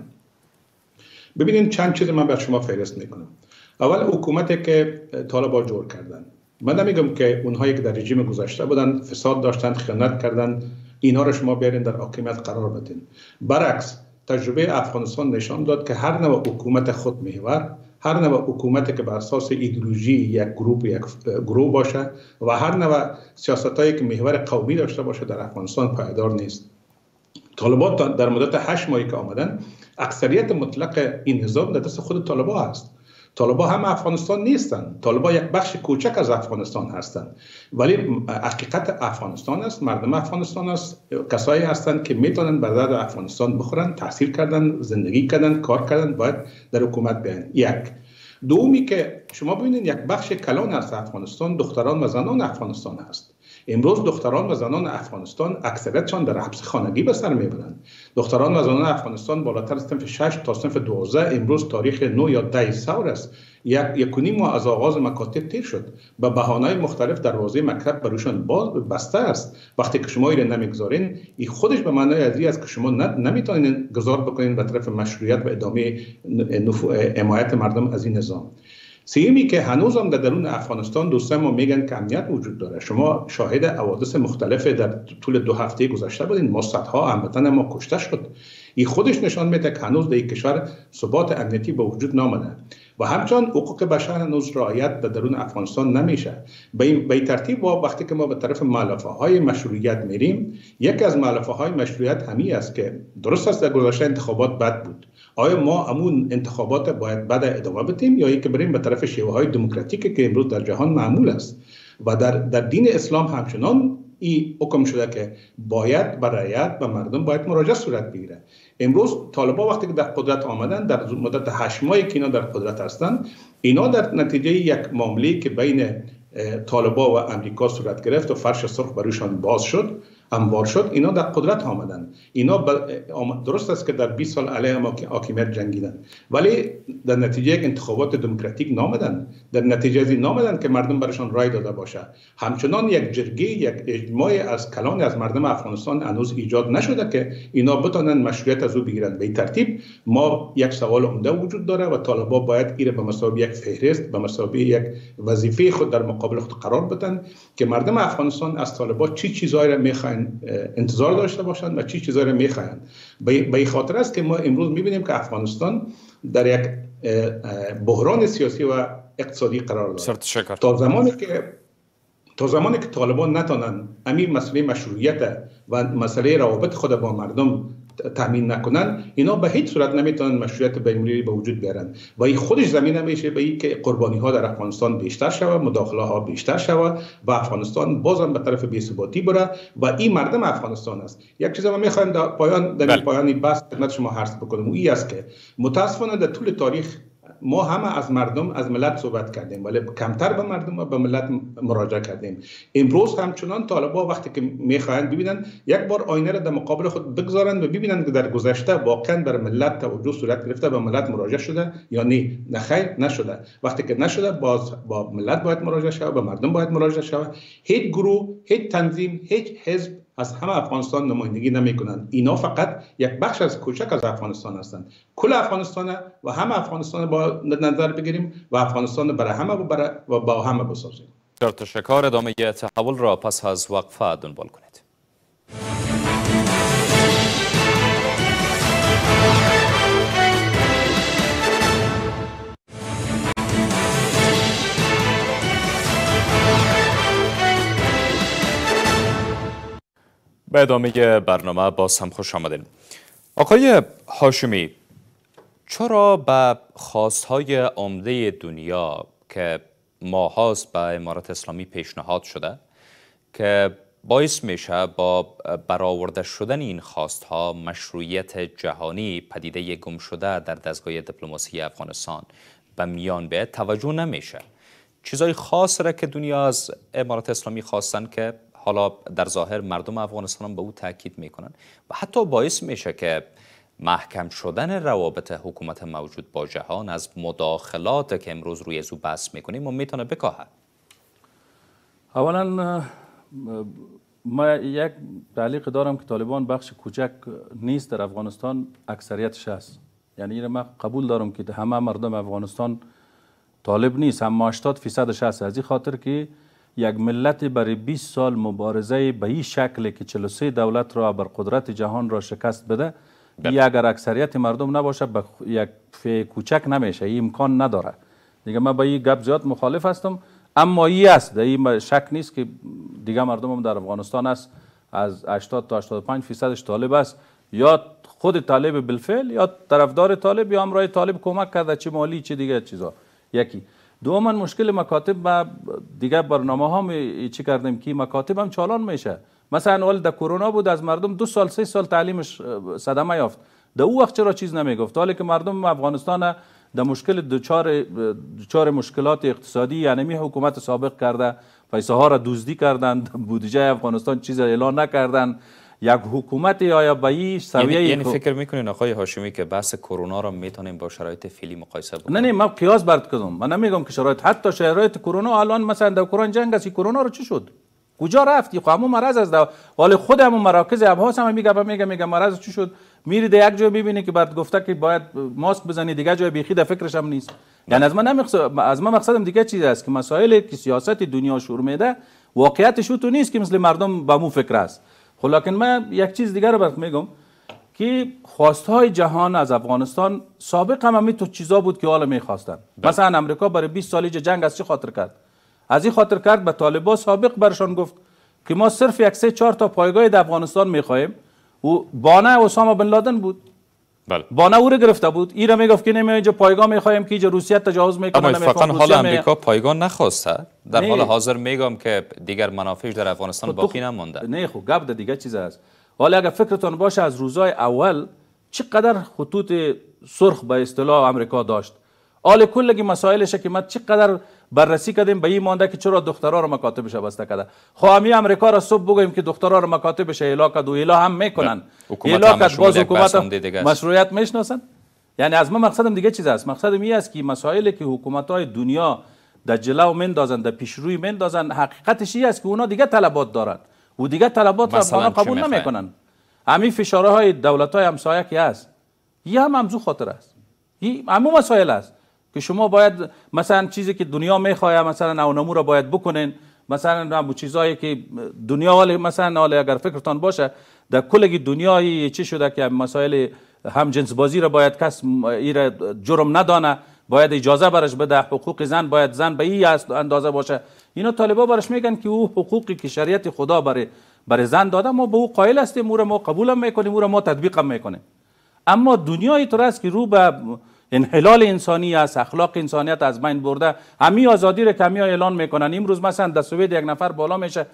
ببینید چند چیز من بر شما فهرست میکنم. اول حکومتی که طالبان جور کردن، من نمیگم که اونهایی که در رژیم گذشته بودن فساد داشتن، خیانت کردن، اینا رو شما بیارین در حاکمیت قرار بدین. برعکس تجربه افغانستان نشان داد که هر نوع حکومت خود محور، هر نوع حکومتی که بر اساس ایدئولوژی یک گروه یک گروه باشه و هر نوع سیاستایی که محور قومی داشته باشه در افغانستان پایدار نیست. طالبان در مدت هشت ماهی که آمدن، اکثریت مطلق این نظام در دست خود طالبان است. طالبان هم افغانستان نیستن، طالبان یک بخش کوچک از افغانستان هستند، ولی حقیقت افغانستان است، مردم افغانستان است، کسایی هستند که میتونن بر درد افغانستان بخورن، تحصیل کردن، زندگی کردن، کار کردن، باید در حکومت بیان. یک دومی که شما ببینید یک بخش کلان از افغانستان دختران و زنان افغانستان هست. امروز دختران و زنان افغانستان اکثریتشان در حبس خانگی به سر میبرند. دختران و زنان افغانستان بالاتر از صنف شش تا صنف دوازده امروز تاریخ نه یا ده ثور است. یک یک و نیم ماه از آغاز مکاتب تیر شد. به بهانه‌های مختلف دروازه مکتب برایشان باز بسته است. وقتی که شما این نمیگذارین، این خودش به معنای ازی است که شما نمیتونین گذار بکنین به طرف مشروعیت و ادامه حمایت مردم از این نظام. سیمی که هنوز هم در درون افغانستان دوستان ما میگن که امنیت وجود داره. شما شاهد حوادث مختلف در طول دو هفته گذشته بودین، ما صدها هموطن ما کشته شد. این خودش نشان میده که هنوز در این کشور ثبات امنیتی به وجود نامده و همچنان حقوق بشر هنوز رعایت در درون افغانستان نمیشه. به این ترتیب وقتی که ما به طرف مؤلفه های مشروعیت میریم، یکی از مؤلفه های مشروعیت همین است که درست است در گذشته انتخابات بد بود. آیا ما همون انتخابات باید بعد ادامه بدیم یا اینکه بریم به طرف شیوه های دموکراتیکی که امروز در جهان معمول است؟ و در در دین اسلام همچنان این حکم شده که باید به رعیت و مردم باید مراجعه صورت بگیره. امروز طالبان وقتی که در قدرت آمدن، در مدت هشت ماهی که اینا در قدرت هستند، اینا در نتیجه یک معامله که بین طالبان و امریکا صورت گرفت و فرش سرخ برایشان باز شد، هموار شد، اینا در قدرت آمدن. اینا درست است که در بیست سال علیه حاکمیت جنگیدن، ولی در نتیجه یک انتخابات دموکراتیک نامدن، در نتیجه از این نامدن که مردم برشان رای داده باشه. همچنان یک جرگه، یک اجماع از کلان از مردم افغانستان هنوز ایجاد نشده که اینا بتونن مشروعیت از او بگیرن. به این ترتیب ما یک سوال عمده وجود داره و طالبان باید ایره به مسابقه یک فهرست، به مسابقه یک وظیفه خود در مقابل خود قرار بدن که مردم افغانستان از طالبان چی چیزایی را میخواین انتظار داشته باشند و چی چیزایی را میخواین. به این خاطر است که ما امروز میبینیم که افغانستان در یک بحران سیاسی و اقتصادی قرار دارد. تا زمانی که تا زمانی که طالبان نتونن امیر مسئله مشروعیت و مسئله روابط خود با مردم تامین نکنن، اینا به هیچ صورت نمیتونن مشروعیت بین‌المللی به وجود بیارن و این خودش زمینه میشه به این که قربانی ها در افغانستان بیشتر شود، مداخله ها بیشتر شود و افغانستان بازم به طرف بی‌ثباتی بره و این مردم افغانستان است. یک چیز ما میخوایم در پایان در پایانی بحث خدمت شما عرض بکنم، این است که متاسفانه در طول تاریخ ما همه از مردم از ملت صحبت کردیم ولی کمتر به مردم و به ملت مراجعه کردیم. امروز همچنان طالبان وقتی که میخواهند ببینن یک بار آینه را در مقابل خود بگذارند و ببینند که در گذشته واقعا بر ملت توجه صورت گرفته، به ملت مراجعه شده یا نه. نه خیر نشده. وقتی که نشده باز با ملت باید مراجعه شود، به مردم باید مراجعه شود. هیچ گروه، هیچ تنظیم، هیچ حزب از همه افغانستان نمایندگی نمی کنند. اینا فقط یک بخش از کوچک از افغانستان هستند. کل افغانستان و همه افغانستان با نظر بگیریم و افغانستان برای همه و با همه بسازیم. در تشکر. ادامه تحول را پس از وقفه دنبال کنید. به ادامه برنامه باز هم خوش آمدین. آقای هاشمی، چرا به خواستهای عمده دنیا که ماهاست به امارت اسلامی پیشنهاد شده که باعث میشه با برآورده شدن این خواستها مشروعیت جهانی پدیده گم شده در دستگاه دیپلماسی افغانستان به میان بیاید توجه نمیشه؟ چیزای خاص را که دنیا از امارت اسلامی خواستن که حالا در ظاهر مردم افغانستان به او تاکید میکنن و حتی باعث میشه که محکم شدن روابط حکومت موجود با جهان از مداخلات که امروز روی ازو بحث میکنیم و میتونه بکاهه. اولا ما یک تعلیق دارم که طالبان بخش کوچک نیست در افغانستان، اکثریتش هست. یعنی من قبول دارم که همه مردم افغانستان طالب نیست، اما هشتاد فیصدش هست. از این خاطر که یک ملت برای بیست سال مبارزه به این شکل که چهل و سه دولت را بر قدرت جهان را شکست بده، این اگر اکثریت مردم نباشه به یک فی کوچک نمیشه، این امکان نداره. دیگه من با این گپ زیاد مخالف هستم، اما این است، در این شک نیست که دیگه مردم هم در افغانستان است از هشتاد تا هشتاد و پنج فیصدش طالب است، یا خود طالب بالفعل یا طرفدار طالب یا همراه طالب کمک کرده، چه مالی چه دیگه چیزا. یکی دوما مشکل مکاتب و دیگه برنامه ها می چی کردیم که مکاتب هم چالان میشه. مثلا اول در کرونا بود، از مردم دو سال سه سال تعلیمش صدمه یافت، در او وقت چرا چیز نمیگفت؟ حالی که مردم افغانستان در مشکل دوچار دوچار مشکلات اقتصادی، یعنی حکومت سابق کرده، پیسه ها را دزدی کردند، بودجه افغانستان چیز اعلان نکردند. یک حکومت یا به این سویه یعنی, یعنی فکر میکنین آقای هاشمی که بحث کرونا را میتونیم با شرایط فعلی مقایسه بکنیم؟ نه نه، من قیاس برد کردم. من نمیگم که شرایط، حتی شرایط کرونا الان مثلا در کرونا جنگ است، کرونا رو چی شد؟ کجا رفتی؟ خب همون مرض از دو... ولی خود همون مراکز ابحاث هم میگه میگه میگه مرض چی شد؟ میری در یک جای میبینی که بعد گفته که باید ماسک بزنی، دیگه جای بیخی در فکرش هم نیست. یعنی از من نمیخوام، از من مقصدم دیگه چیز است که مسائل که سیاست دنیا شروع میده واقعیتش تو نیست که مثل مردم به مو فکر است. خب لکن من یک چیز دیگه رو برات میگم که خواستهای جهان از افغانستان سابق هم همین تو چیزا بود که حالا میخواستن. مثلا امریکا برای بیست سال جنگ از چه خاطر کرد؟ از این خاطر کرد به طالبان سابق برشان گفت که ما صرف یک سه چهار تا پایگاه در افغانستان میخوایم و بانه اسامه بن لادن بود. بله. بانه او رو گرفته بود. ایرا میگفت که نمی اینجا پایگاه میخوایم که اینجا روسیه تجاوز میکنه. اما اتفاقا حال امریکا پایگاه نخواسته. در حال حاضر میگم که دیگر منافعش در افغانستان باقی نمونده. نه خب گپ دیگه چیز است. حالا اگر فکرتون باشه از روزهای اول چقدر خطوط سرخ به اصطلاح امریکا داشت. حال کلگی مسائلش که ما چقدر بررسی کردیم به این مانده که چرا دخترها رو مکاتبش بسته کرده. خب همین امریکا را صبح بگویم که دخترها رو مکاتبش اعلا کرد و اعلا هم میکنن. اعلا کرد باز حکومت مشروعیت میشناسن. یعنی از من مقصدم دیگه چیز است. مقصدم این است که مسائلی که حکومت‌های دنیا در جلو مندازن، در پیشروی مندازن، حقیقتش این است که اونا دیگه طلبات دارن و دیگه طلبات را اونا قبول نمیکنن. همین فشارهای دولت‌های همسایه که است، این هم همزو خاطر است. این همون مسائل است که شما باید مثلا چیزی که دنیا میخواد مثلا اونمو را باید بکنین، مثلا همون چیزایی که دنیا ولی مثلا حالا اگر فکرتان باشه در کل دنیای چی شده که مسائل هم جنس بازی را باید کس ایره جرم ندانه، باید اجازه برش بده، حقوق زن باید زن به این اندازه باشه. اینا طالبا برش میگن که او حقوقی که شریعت خدا برای برای زن داده ما به او قائل هستیم، او را ما قبول هم میکنیم، او را ما تطبیق هم میکنیم. اما دنیای طور است که رو به انحلال انسانی است، اخلاق انسانیت از بین برده، همین آزادی را که همین اعلان میکنن. امروز مثلا در سوئد یک نفر بالا میشه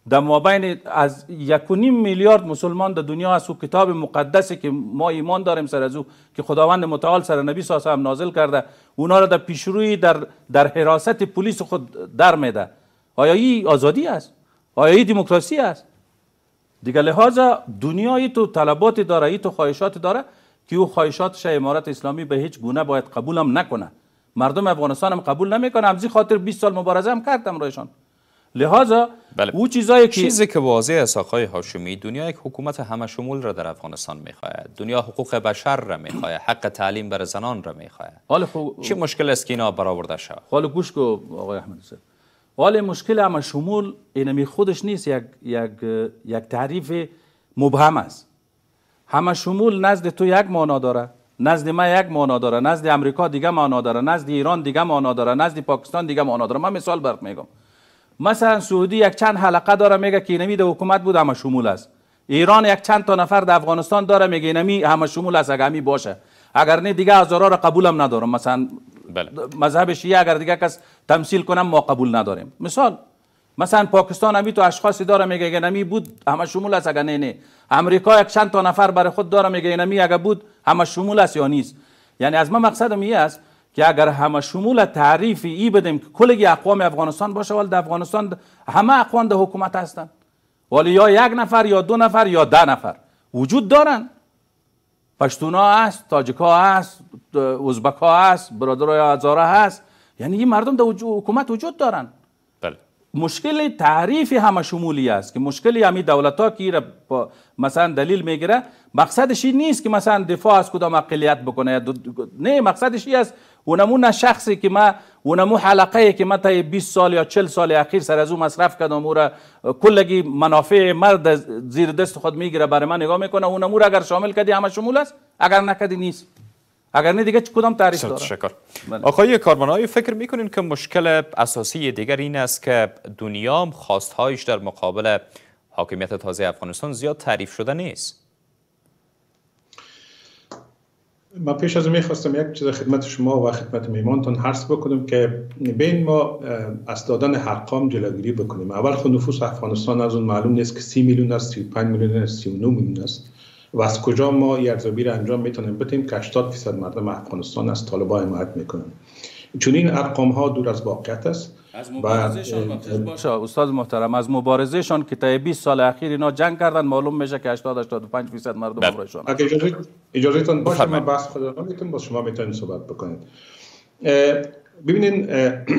در مابین از یک و نیم میلیارد مسلمان در دنیا از او کتاب مقدسی که ما ایمان داریم سر از او که خداوند متعال سر نبی صلی الله علیه و نازل کرده، اونا را در پیشروی در در حراست پلیس خود در میده. آیا این آزادی است؟ آیا این دموکراسی است؟ دیگه لحاظا دنیای تو طلبات داره، ای تو خواهشات داره که او خواهشاتش امارت اسلامی به هیچ گونه باید قبول هم نکنه. مردم افغانستان هم قبول نمیکنه. همزی خاطر بیست سال مبارزه هم کردم رایشان. لحاظا بله. او چیزایی که چیزی که واضح است آقای هاشمی، دنیا یک حکومت همه شمول را در افغانستان میخواهد. دنیا حقوق بشر را میخواهد، حق تعلیم بر زنان را میخواهد. حال خو... چه مشکل است که اینا برآورده شود؟ حالا گوش کو آقای احمد حسین. حال مشکل همه شمول اینمی خودش نیست، یک یک یک تعریف مبهم است. همه شمول نزد تو یک معنا داره، نزد ما یک معنا داره، نزد امریکا دیگه معنا داره، نزد ایران دیگه معنا داره، نزد پاکستان دیگه معنا داره. من مثال برات میگم. مثلا سعودی یک چند حلقه داره میگه که اینمی در حکومت بود همه شمول است. ایران یک چند تا نفر در افغانستان داره میگه اینمی همه شمول است، اگه همی باشه. اگر نه دیگه هزارا را قبول هم ندارم. مثلا بله. مذهب شیعه اگر دیگه کس تمثیل کنم ما قبول نداریم. مثال مثلا پاکستان همی تو اشخاصی داره میگه اینمی بود همه شمول است، اگر نه نه. امریکا یک چند تا نفر برای خود داره میگه اینمی اگه بود همه شمول است یا نیست. یعنی از من مقصدم این است که اگر همه شمول تعریفی ای بدیم که کل اقوام افغانستان باشه، ولی در افغانستان همه اقوام در حکومت هستند، ولی یا یک نفر یا دو نفر یا ده نفر وجود دارن. پشتونا هست، تاجیکا هست، ازبکا هست، برادرای هزاره هست. یعنی این مردم در حکومت وجود دارن. بله. مشکل تعریف همه شمولی است که مشکلی همین دولت ها که مثلا دلیل میگیره، مقصدش این نیست که مثلا دفاع از کدام اقلیت بکنه. نه، مقصدش این است اونمون شخصی که ما اونمو حلقه که ما تا بیست سال یا چهل سال اخیر سر از او مصرف کردم، او را کلگی منافع مرد زیر دست خود میگیره، برای من نگاه میکنه. اونمو را اگر شامل کردی همه شمول است، اگر نکردی نیست. اگر نه دیگه کدام تعریف داره؟ تشکر. آقای کارمانای فکر میکنین که مشکل اساسی دیگر این است که دنیا خواستهایش در مقابل حاکمیت تازه افغانستان زیاد تعریف شده نیست؟ من پیش از میخواستم یک چیز خدمت شما و خدمت میمانتان عرض بکنم که بین ما از دادن ارقام جلوگیری بکنیم. اول خود نفوس افغانستان از اون معلوم نیست که سی میلیون است، سی و پنج میلیون است، سی و نه میلیون است و از کجا ما این ارزیابی را انجام میتونیم بدیم که هشتاد درصد مردم افغانستان از طالبان حمایت میکنن. چون این ارقام ها دور از واقعیت است. از مبارزهشان باشه استاد محترم، از مبارزهشان که تا بیست سال اخیر اینا جنگ کردن، معلوم میشه که هشتاد هشتاد و پنج درصد مردم امرایشان. اگه اجازه اجازهتون باشه من بحث خودم میتونم با شما میتونیم صحبت بکنید. ببینین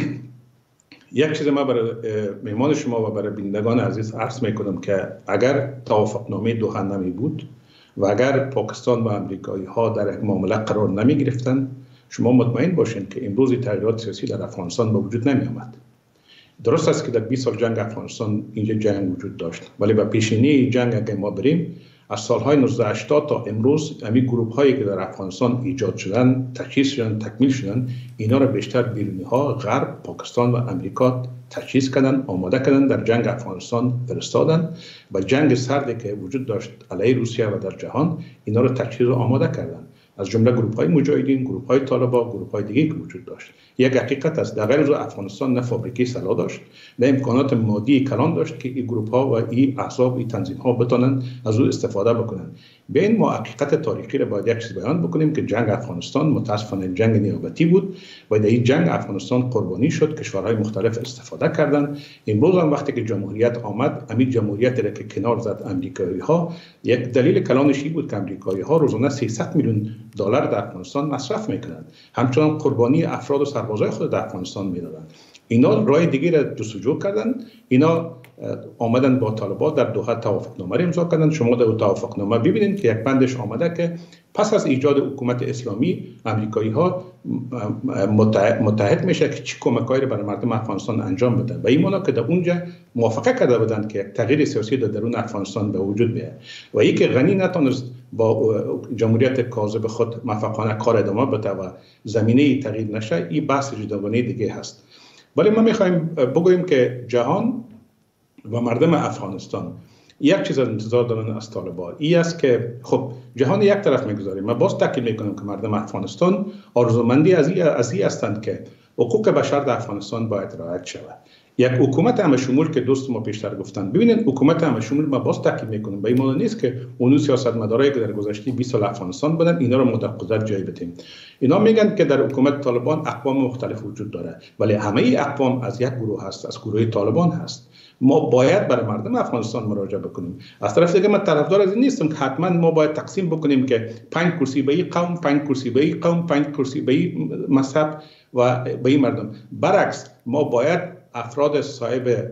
یک چیز ما برای مهمان شما و برای بینندگان عزیز عرض میکنم که اگر توافقنامه دوحه نمی بود و اگر پاکستان و امریکایی ها در یک معامله قرار نمی گرفتن، شما مطمئن باشین که امروز تغییرات سیاسی در افغانستان به وجود نمی آمد. درست است که در بیست سال جنگ افغانستان اینجا جنگ وجود داشت، ولی به پیشینی جنگ اگه ما بریم از سالهای نوزده هشتاد تا امروز همین گروه هایی که در افغانستان ایجاد شدن، تجهیز شدن، تکمیل شدن، اینا را بیشتر بیرونی ها غرب، پاکستان و امریکا تجهیز کردن، آماده کردن، در جنگ افغانستان فرستادن و جنگ سردی که وجود داشت علیه روسیه و در جهان اینا را تجهیز و آماده کردن، از جمله گروه های مجاهدین، گروه های طالبان، گروه های دیگه که وجود داشت. یک حقیقت است در غیر از افغانستان نه فابریکه سلاح داشت، نه امکانات مادی کلان داشت که این گروه ها و این احزاب، این تنظیم ها بتونن از او استفاده بکنن. به این ما حقیقت تاریخی را باید یک چیز بیان بکنیم که جنگ افغانستان متاسفانه جنگ نیابتی بود و در این جنگ افغانستان قربانی شد، کشورهای مختلف استفاده کردند. امروز هم وقتی که جمهوریت آمد، همین جمهوریت را که کنار زد امریکایی ها، یک دلیل کلانش این بود که امریکایی ها روزانه سیصد میلیون دلار در افغانستان مصرف میکنند، همچنان قربانی افراد و سربازای خود در افغانستان میدادند. اینا راه دیگه را جستجو کردن، اینا آمدن با طالبان در دوحه توافقنامه امضا کردن. شما در توافقنامه ببینید که یک بندش آمده که پس از ایجاد حکومت اسلامی امریکایی ها متحد میشه که چی کمکایی رو برای مردم افغانستان انجام بدن و این مانا که در اونجا موافقه کرده بودند که یک تغییر سیاسی در درون افغانستان به وجود بیاید و این که غنی نتونست با جمهوریت کاذب خود موفقانه کار ادامه بده و زمینه تغییر نشه، این بحث جداگانه دیگه هست. ولی ما میخوایم بگوییم که جهان و مردم افغانستان یک چیز انتظار دارن از طالبان، این است که خب جهان یک طرف میگذاریم. من باز تاکید میکنم که مردم افغانستان آرزومندی از این از این هستند که حقوق بشر در افغانستان باید رعایت شود. یک حکومت همه شمول که دوست ما پیشتر گفتن. ببینید حکومت همه شمول ما باز تاکید میکنیم به این معنی نیست که اون سیاستمدارایی که در گذشته بیست سال افغانستان بودن اینا رو ما در قدرت جای بدیم. اینا میگن که در حکومت طالبان اقوام مختلف وجود داره، ولی همه اقوام از یک گروه هست، از گروه طالبان هست. ما باید برای مردم افغانستان مراجعه بکنیم. از طرف دیگه من طرفدار از این نیستم که حتما ما باید تقسیم بکنیم که پنج کرسی به این قوم، پنج کرسی به این قوم، پنج کرسی به این مذهب و به این مردم. برعکس ما باید افراد صاحب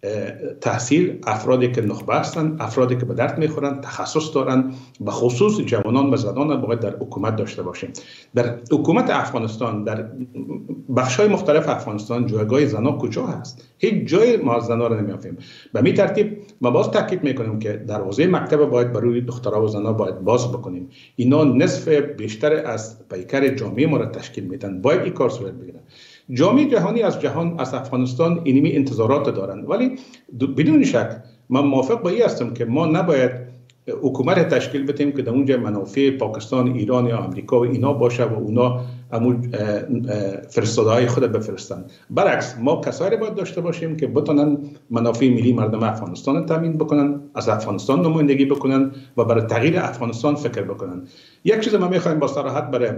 تحصیل، افرادی که نخبه هستند، افرادی که به درد میخورند، تخصص دارند، به خصوص جوانان و زنان باید در حکومت داشته باشیم. در حکومت افغانستان، در بخش‌های مختلف افغانستان جایگاه زنان کجا هست؟ هیچ جای ما زنان رو نمی‌یابیم. به همین ترتیب ما باز تاکید میکنیم که دروازه مکتب باید برای دخترها و زنان باید باز بکنیم. اینا نصف بیشتر از پیکر جامعه ما را تشکیل میدن. باید این کار صورت بگیره. جامعه جهانی از جهان، از افغانستان اینمی انتظارات دارند، ولی بدون شک من موافق با این هستم که ما نباید حکومت تشکیل بدیم که در اونجا منافع پاکستان، ایران یا امریکا و اینا باشه و اونا همون فرستاده‌های خود بفرستن. برعکس ما کسایی باید داشته باشیم که بتونن منافع ملی مردم افغانستان تامین بکنن، از افغانستان نمایندگی بکنن و برای تغییر افغانستان فکر بکنن. یک چیز ما می‌خوایم با صراحت برای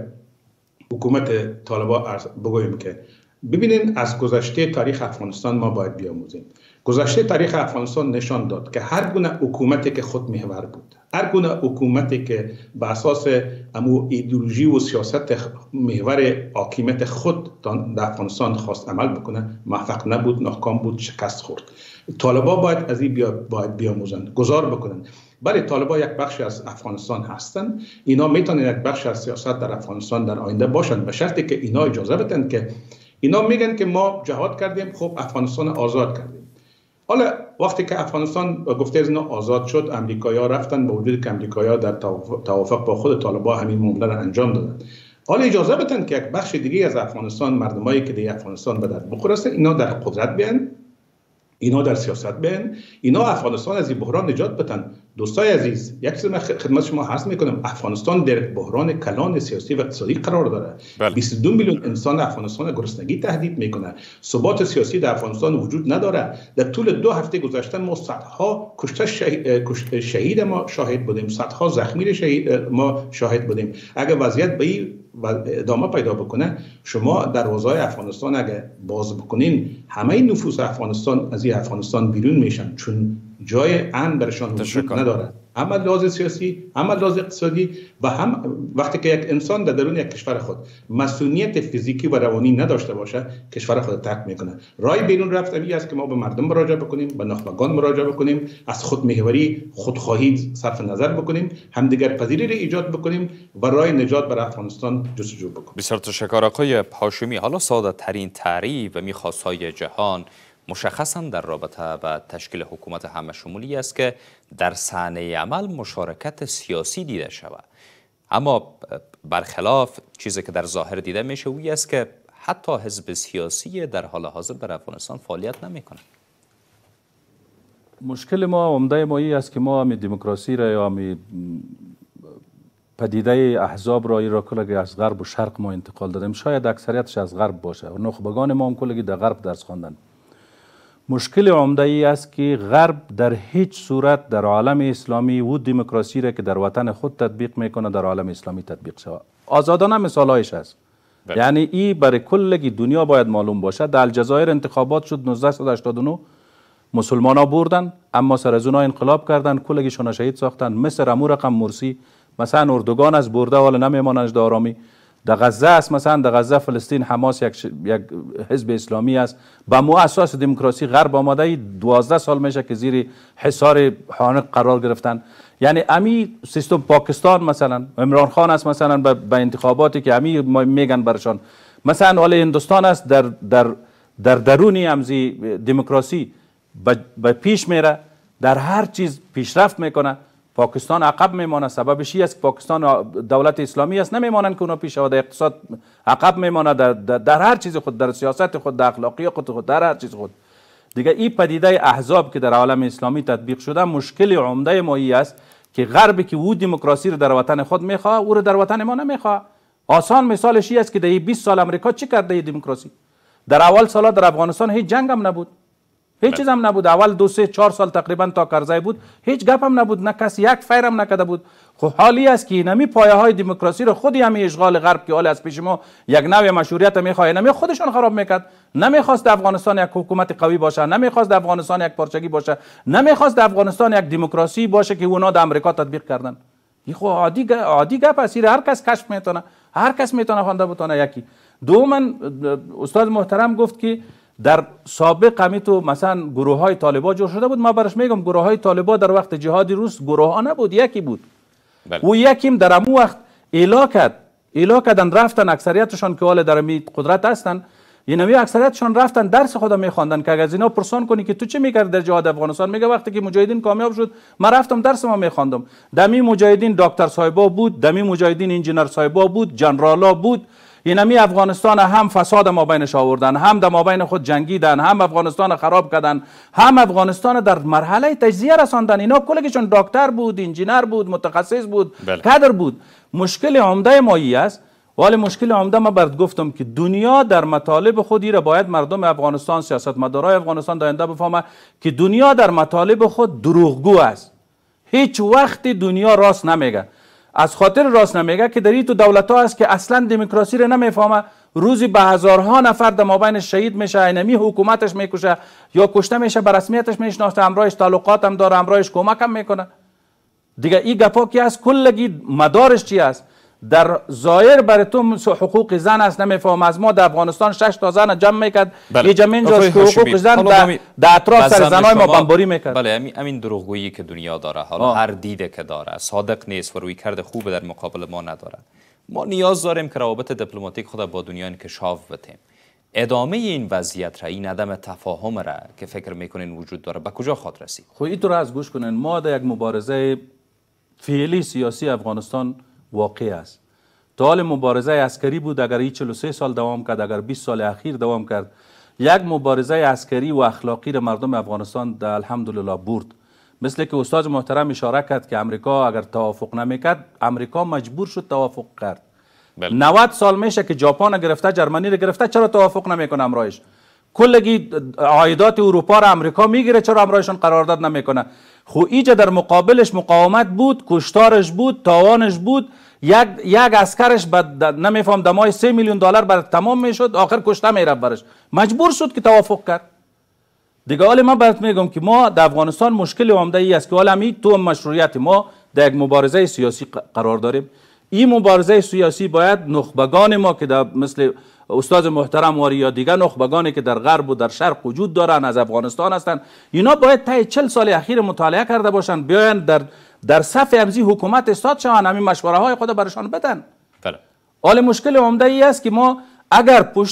حکومت طالبان بگوییم که ببینین از گذشته تاریخ افغانستان ما باید بیاموزیم. گذشته تاریخ افغانستان نشان داد که هر گونه حکومتی که خود محور بود، هر گونه حکومتی که به اساس امو ایدئولوژی و سیاست محور حاکمیت خود در افغانستان خواست عمل بکنه، موفق نبود، ناکام بود، شکست خورد. طالبان باید از این بیا باید بیاموزند، گذار بکنند. بله طالبان یک بخشی از افغانستان هستند، اینا میتونن یک بخش از سیاست در افغانستان در آینده باشند، به شرطی که اینا اجازه بدن که اینا میگن که ما جهاد کردیم، خب افغانستان آزاد کردیم. حالا وقتی که افغانستان گفته از اینا آزاد شد، امریکایی‌ها رفتن با وجود که امریکایی‌ها در توافق با خود طالبان همین معامله را انجام دادن. حالا اجازه بدن که یک بخش دیگه از افغانستان، مردمایی که در افغانستان به درد بخوره، اینا در قدرت بیان، اینا در سیاست بیان، اینا افغانستان از این بحران نجات بدن. دوستای عزیز، یک چیز من خدمت شما عرض میکنم، افغانستان در بحران کلان سیاسی و اقتصادی قرار داره. بله. بیست و دو میلیون انسان افغانستان گرسنگی تهدید میکنه. ثبات سیاسی در افغانستان وجود نداره. در طول دو هفته گذشته ما صدها کشته شهید, شهید ما شاهد بودیم، صدها زخمی شهید ما شاهد بودیم. اگر وضعیت به این ادامه پیدا بکنه، شما دروازه‌های افغانستان اگر باز بکنین، همه نفوس افغانستان از این افغانستان بیرون میشن، چون جای امن برشان وجود نداره، هم لحاظ سیاسی، هم لحاظ اقتصادی، و هم وقتی که یک انسان در درون یک کشور خود مسئولیت فیزیکی و روانی نداشته باشه، کشور خود ترک میکنه. راه بیرون رفتن است که ما به مردم مراجعه بکنیم، به نخبگان مراجعه بکنیم، از خودمحوری، خودخواهی صرف نظر بکنیم، همدیگر پذیری را ایجاد بکنیم و راه نجات برای افغانستان جستجو بکنیم. بسیار تشکر آقای هاشمی. حالا ساده ترین تعریف و میخواستهای جهان مشخصا در رابطه با تشکیل حکومت همه شمولی است که در صحنه عمل مشارکت سیاسی دیده شود، اما برخلاف چیزی که در ظاهر دیده میشه وی است که حتی حزب سیاسی در حال حاضر در افغانستان فعالیت نمیکنه. مشکل ما عمده ما این است که ما همی دموکراسی را یا همی پدیده احزاب را ای را کلگی از غرب و شرق ما انتقال دادیم، شاید اکثریتش از غرب باشه و نخبگان ما هم کلگی در غرب درس خواندن. مشکل عمده ای است که غرب در هیچ صورت در عالم اسلامی و دموکراسی را که در وطن خود تطبیق میکنه در عالم اسلامی تطبیق شود. آزادانه مثالایش است. بله. یعنی ای برای کلگی دنیا باید معلوم باشه. در الجزایر انتخابات شد نوزده هشتاد و نه، مسلمان ها بردن، اما سر از اونها انقلاب کردن، کلگیشون شهید ساختن. مصر امو رقم مرسی مثلا اردوگان از برده حالا نمیمانند در آرامی. در غزه است، مثلا در غزه فلسطین حماس یک, ش... یک حزب اسلامی است. با مو اساس دموکراسی غرب آماده دوازده سال میشه که زیر حصار حانق قرار گرفتن. یعنی امی سیستم پاکستان مثلا عمران خان است، مثلا به انتخاباتی که امی میگن برشان، مثلا ولی هندوستان است در در در درونی امزی دموکراسی به پیش میره، در هر چیز پیشرفت میکنه. پاکستان عقب میمانه. سببش این است که پاکستان دولت اسلامی است، نمیمانند که اونا پیش و در اقتصاد عقب میمانه، در, در, در هر چیز خود، در سیاست خود، در اخلاقی خود, خود در هر چیز خود. دیگه این پدیده احزاب که در عالم اسلامی تطبیق شده، مشکل عمده ما این است که غربی که او دموکراسی رو در وطن خود میخواه، او رو در وطن ما نمیخواه. آسان مثالش این است که در بیست سال امریکا چی کرده ای دموکراسی؟ در اول سالا در افغانستان هیچ جنگ هم نبود. هیچ چیز هم نبود. اول دو سه چهار سال تقریبا تا کرزی بود هیچ گپ هم نبود، نه کسی یک فیر هم نکرده بود. خب حالی است که اینمی پایه های دموکراسی رو خودی همین اشغال غرب که حال از پیش ما یک نوع مشروعیت میخواد، اینمی خودشون خراب میکرد. نمیخواست افغانستان یک حکومت قوی باشه، نمیخواست افغانستان یک پارچگی باشه، نمیخواست افغانستان یک دموکراسی باشه که اونا در امریکا تطبیق کردن. این خب عادی عادی گپ است، هر کس کشف میتونه، هر کس میتونه خوانده بتونه. یکی دوم استاد محترم گفت که در سابق همی تو مثلا گروه های طالبا جور شده بود. ما برش میگم گروه های طالبا در وقت جهاد روس گروه ها نبود، یکی بود. بله. و یکیم در امو وقت ایلا کرد ایلا کردن رفتن اکثریتشان که حال در امی قدرت هستن، اینمی اکثریتشان رفتن درس خدا میخواندن که اگر از اینا پرسان کنی که تو چه میکرد در جهاد افغانستان، میگه وقتی که مجاهدین کامیاب شد من رفتم درس ما میخواندم. دمی مجاهدین دکتر صاحبا بود، دمی مجاهدین انجینر صاحبا بود، جنرالا بود. اینمی افغانستان هم فساد ما بینش آوردن، هم در ما بین خود جنگیدن، هم افغانستان خراب کردن، هم افغانستان در مرحله تجزیه رساندن. اینا کلگیشون دکتر بود، انجینر بود، متخصص بود، کادر بود. مشکل عمده ما ای است. ولی مشکل عمده ما برات گفتم که دنیا در مطالب خودی را باید مردم افغانستان، سیاستمدارای افغانستان داینده بفهمه که دنیا در مطالب خود دروغگو است. هیچ وقت دنیا راست نمیگه. از خاطر راست نمیگه که در این تو دولت ها است که اصلا دموکراسی را نمیفهمه. روزی به هزارها نفر در مابین شهید میشه، اینمی حکومتش میکشه یا کشته میشه، به رسمیتش میشناسه، امرایش تعلقات هم داره، امرایش کمک هم میکنه. دیگه این گپا کی است؟ کلگی مدارش چی است؟ در ظاهر برای تو حقوق زن است نمیفهم. از ما در افغانستان شش تا زن جمع میکرد، یه جمع اینجاست که حقوق زن در اطراف سر زنای ما بمباری میکرد. بله، همین دروغگویی که دنیا داره، حالا هر دیده که داره صادق نیست و روی کرده خوب در مقابل ما نداره. ما نیاز داریم که روابط دیپلماتیک خود با دنیا انکشاف بدیم. ادامه این وضعیت را، این عدم تفاهم را که فکر میکنین وجود داره، به کجا خواهد رسید؟ خب این تو را از گوش کنین. ما در یک مبارزه فعلی سیاسی افغانستان واقع است. تا حال مبارزه عسکری بود، اگر این چهل و سه سال دوام کرد، اگر بیست سال اخیر دوام کرد، یک مبارزه عسکری و اخلاقی را مردم افغانستان در الحمدلله برد. مثل که استاد محترم اشاره کرد که امریکا اگر توافق نمیکرد، امریکا مجبور شد توافق کرد. بل. نود سال میشه که ژاپن گرفته، جرمنی را گرفته، چرا توافق نمیکنه امرایش؟ کلگی عایدات اروپا را امریکا میگیره، چرا امرایشون قرارداد نمیکنه؟ خو ایجا در مقابلش مقاومت بود، کشتارش بود، تاوانش بود. یک یک عسکرش بعد نمیفهم دمای سه میلیون دلار بر تمام میشد، آخر کشته میرفت برش. مجبور شد که توافق کرد. دیگه حالا من برات میگم که ما در افغانستان مشکل عمده ای است که حالا می تو مشروعیت ما در یک مبارزه سیاسی قرار داریم. این مبارزه سیاسی باید نخبگان ما که در مثل استاد محترم واری یا دیگر نخبگانی که در غرب و در شرق وجود دارن، از افغانستان هستند، اینا باید تا چهل سال اخیر مطالعه کرده باشن، بیاین در در صف امزی حکومت استاد شوند، همین مشوره های خود برشان بدن. بله. حال مشکل عمده ای است که ما اگر پشت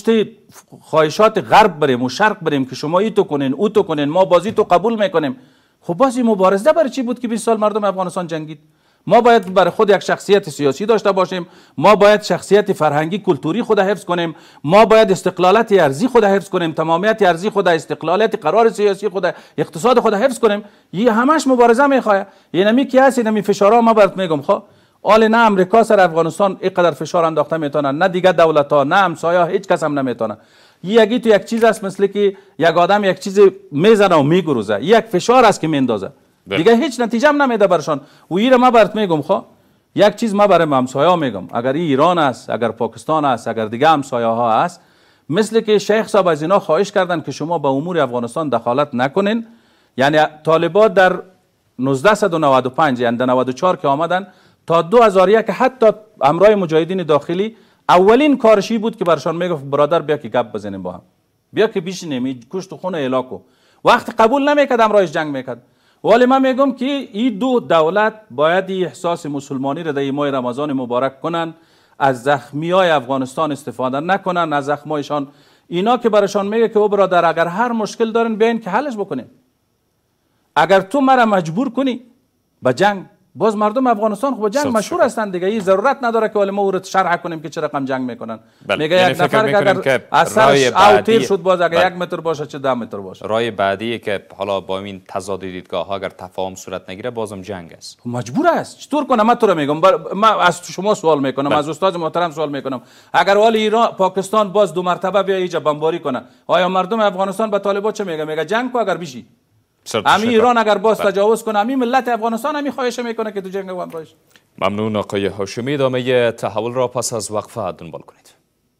خواهشات غرب بریم و شرق بریم که شما ای تو کنین او تو کنین، ما بازی تو قبول میکنیم، خب بازی مبارزه برای چی بود که بیست سال مردم افغانستان جنگید؟ ما باید برای خود یک شخصیت سیاسی داشته باشیم، ما باید شخصیت فرهنگی کلتوری خود حفظ کنیم، ما باید استقلالت ارضی خود حفظ کنیم، تمامیت ارضی خود، استقلالت قرار سیاسی خود، اقتصاد خود حفظ کنیم. این همش مبارزه میخواد. اینمی کی هست؟ اینمی فشارها ما برات میگم. خب حال نه امریکا سر افغانستان اینقدر فشار انداخته میتونن، نه دیگه دولت ها، نه همسایه، هیچ کس هم نمیتونه. یکی تو یک چیز است، مثل که یک آدم یک چیز میزنه و میگروزه، یک فشار است که میندازه، دیگه هیچ نتیجه هم نمیده برشان. و این ما برات میگم. خب یک چیز ما برای همسایه میگم، اگر این ایران است، اگر پاکستان است، اگر دیگه همسایه ها است، مثل که شیخ صاحب از اینا خواهش کردن که شما به امور افغانستان دخالت نکنین. یعنی طالبان در نوزده نود و پنج یعنی در نود و چهار که آمدن تا دو هزار و یک حتی امرای مجاهدین داخلی اولین کارشی بود که برشان میگفت برادر بیا که گپ بزنیم با هم، بیا که بشینیم کشت و خون الاکو. وقت قبول نمیکرد، امرایش جنگ میکرد. ولی من میگم که این دو دولت باید احساس مسلمانی را در ماه رمضان مبارک کنن، از زخمی های افغانستان استفاده نکنن، از زخمایشان. اینا که برشان میگه که او برادر اگر هر مشکل دارن بیاین که حلش بکنیم. اگر تو مرا مجبور کنی به جنگ، باز مردم افغانستان خب جنگ مشهور هستند دیگه، این ضرورت نداره که ما رو شرح کنیم که چه رقم جنگ میکنن. میگه یعنی یک نفر که اگر اثرش او تیر شد باز اگر یک متر باشه چه ده متر باشه. رای بعدی که حالا با این تضاد دیدگاه ها اگر تفاهم صورت نگیره بازم جنگ است. مجبور است. چطور کنم؟ من تو رو میگم، من از شما سوال میکنم، از استاد محترم سوال میکنم، اگر ولی ایران پاکستان باز دو مرتبه بیا اینجا بمباری کنه، آیا مردم افغانستان به طالبان چه میگه؟ میگه جنگ کو اگر بشی. امی ایران اگر باز تجاوز کنه، امی ملت افغانستان امی خواهش میکنه که تو جنگ هم باش. ممنون آقای هاشمی. ادامه تحول را پس از وقفه دنبال کنید.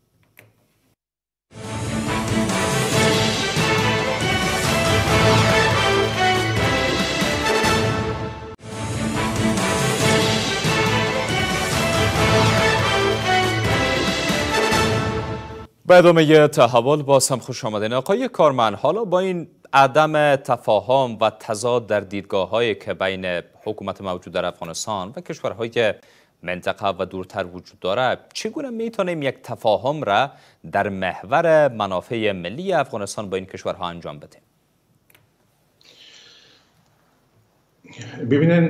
به ادامه تحول باز هم خوش آمدین. آقای کارمند، حالا با این عدم تفاهم و تضاد در دیدگاه هایی که بین حکومت موجود در افغانستان و کشورهای منطقه و دورتر وجود داره، چگونه میتونیم یک تفاهم را در محور منافع ملی افغانستان با این کشورها انجام بدیم؟ ببینن،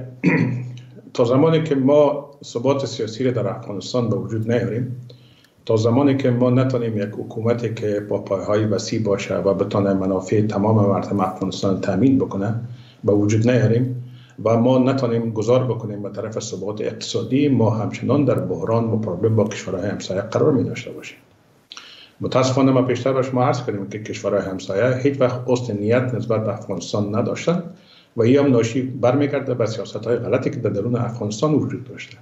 تا زمانی که ما ثبات سیاسی را در افغانستان به وجود نیاریم، تا زمانی که ما نتونیم یک حکومتی که با پایه‌های وسیع باشه و بتونه منافع تمام مردم افغانستان تامین بکنه به وجود نیاریم و ما نتونیم گذار بکنیم به طرف ثبات اقتصادی، ما همچنان در بحران و پرابلم با کشورهای همسایه قرار می داشته باشیم. متاسفانه ما پیشتر به شما عرض کردیم که کشورهای همسایه هیچ وقت قصد نیت نسبت به افغانستان نداشتن و این هم ناشی برمیگرده به سیاست‌های غلطی که در درون افغانستان وجود داشته.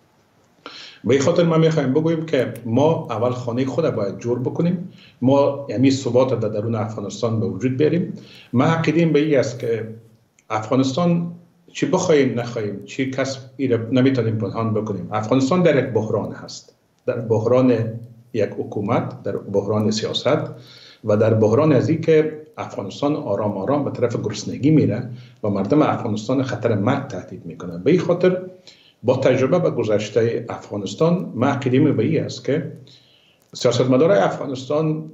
به این خاطر ما میخوایم بگوییم که ما اول خانه خود باید جور بکنیم، ما یعنی ثبات در درون افغانستان به وجود بیاریم. ما عقیدیم به این است که افغانستان چی بخوایم نخواهیم، چی کس نمیتونیم پنهان بکنیم، افغانستان در یک بحران هست، در بحران یک حکومت، در بحران سیاست و در بحران از این که افغانستان آرام آرام به طرف گرسنگی میره و مردم افغانستان خطر مرگ تهدید میکنه. به این خاطر با تجربه به گذشته افغانستان ما عقیدیم به این است که سیاستمدارای افغانستان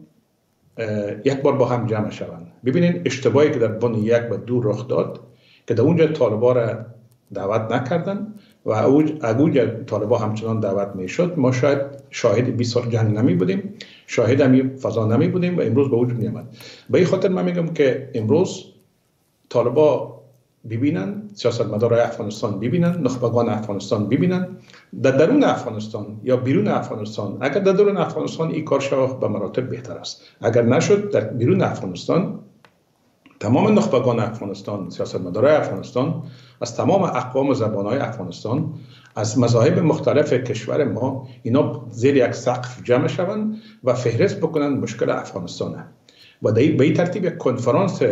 یک بار با هم جمع شوند. ببینید اشتباهی که در بن یک و دو رخ داد که در اونجا طالبان را دعوت نکردن و اگه طالبان همچنان دعوت میشد ما شاید شاهد بیست سال جنگ نمی بودیم، شاهد همی فضا نمی بودیم و امروز به وجود می آمد. به این خاطر من میگم که امروز طالبان ببینن، سیاستمدارای افغانستان ببینن، نخبگان افغانستان ببینن، در درون افغانستان یا بیرون افغانستان، اگر در درون افغانستان این کار شود به مراتب بهتر است، اگر نشد در بیرون افغانستان تمام نخبگان افغانستان، سیاستمدارای افغانستان از تمام اقوام و زبانهای افغانستان، از مذاهب مختلف کشور ما، اینا زیر یک سقف جمع شوند و فهرست بکنن مشکل افغانستانه و به این ترتیب یک کنفرانس،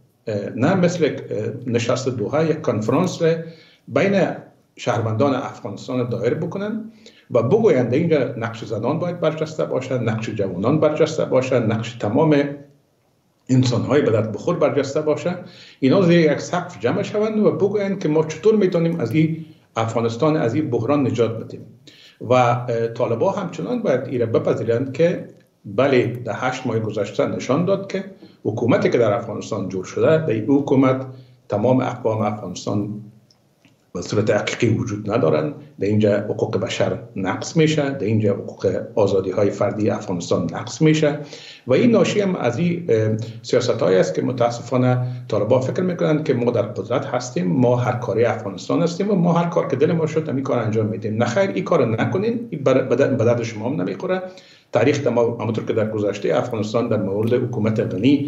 نه مثل نشست دوحه، یک کنفرانس بین شهروندان افغانستان دایر بکنن و بگویند اینجا نقش زنان باید برجسته باشه، نقش جوانان برجسته باشه، نقش تمام انسان‌های به درد بخور برجسته باشه. اینا زیر یک سقف جمع شوند و بگویند که ما چطور میتونیم از این افغانستان، از این بحران نجات بدیم و طالبان همچنان باید ایره بپذیرند که بله در هشت ماه گذشته نشان داد که حکومتی که در افغانستان جور شده، در این حکومت تمام اقوام افغانستان به صورت حقیقی وجود ندارن، در اینجا حقوق بشر نقض میشه، در اینجا حقوق آزادی های فردی افغانستان نقض میشه و این ناشی هم از این سیاست هایی است که متاسفانه طالبان فکر میکنند که ما در قدرت هستیم، ما هر کاری افغانستان هستیم و ما هر کار که دل ما شد این کار انجام میدیم. نخیر، این کار نکنین، این به درد شما هم نمیخوره. تاریخ ما همونطور که در گذشته افغانستان در مورد حکومت غنی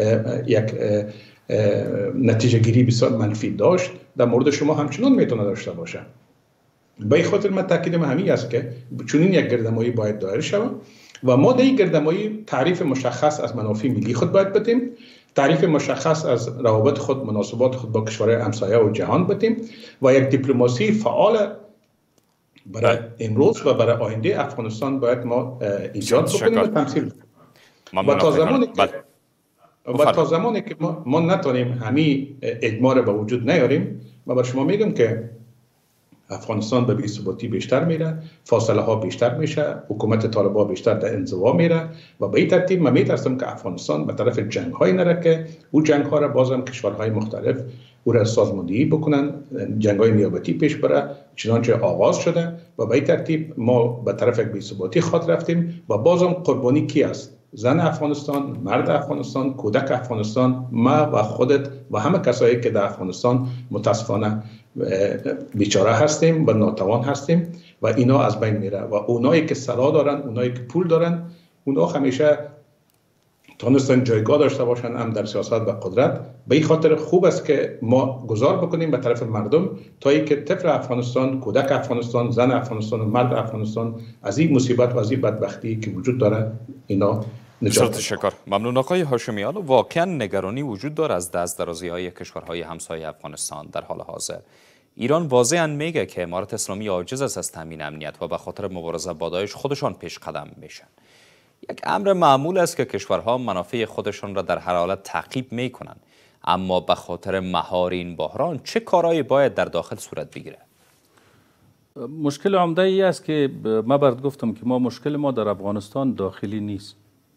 یک نتیجه گیری بسیار منفی داشت، در مورد شما همچنان میتونه داشته باشه. به این خاطر من تاکیدم همین است که چنین یک گردمایی باید دایر شود و ما در این گردمایی تعریف مشخص از منافع ملی خود باید بدیم، تعریف مشخص از روابط خود، مناسبات خود با کشورهای همسایه و جهان بدیم و یک دیپلماسی فعال برای امروز و برای آینده افغانستان باید ما ایجاد بکنیم و تمثیل. و تا زمانی که و تا زمانی که ما, ما نتونیم همین اجماع به وجود نیاریم، ما بر شما میگم که افغانستان به بی‌ثباتی بیشتر میره، فاصله ها بیشتر میشه، حکومت طالبان بیشتر در انزوا میره و به این ترتیب من میترسم که افغانستان به طرف جنگ های نره که او جنگ ها را بازم کشورهای مختلف او را سازماندهی بکنن، جنگ‌های نیابتی پیش بره، چنانچه آغاز شده و به این ترتیب ما به طرف یک بی‌ثباتی خود رفتیم و بازم قربانی کی است؟ زن افغانستان، مرد افغانستان، کودک افغانستان، ما و خودت و همه کسایی که در افغانستان متاسفانه بیچاره هستیم و ناتوان هستیم و اینا از بین میره و اونایی که سلاح دارن، اونایی که پول دارن، اونا همیشه تونستن جایگاه داشته باشن هم در سیاست و قدرت. به این خاطر خوب است که ما گذار بکنیم به طرف مردم تا اینکه طفل افغانستان، کودک افغانستان، زن افغانستان و مرد افغانستان از این مصیبت و از این بدبختی که وجود داره اینا نجات. تشکر. ممنون آقای هاشمیان. واقعا نگرانی وجود داره از دست درازی های کشورهای همسایه افغانستان در حال حاضر. ایران واضحاً میگه که امارات اسلامی عاجز است از تامین امنیت و به خاطر مبارزه با داعش خودشان پیش قدم میشن. یک امر معمول است که کشورها منافع خودشان را در هر حالت تعقیب میکنند، اما به خاطر مهار این بحران چه کارهایی باید در داخل صورت بگیره؟ مشکل عمده ای است که ما برات گفتم که ما مشکل ما در افغانستان داخلی نیست،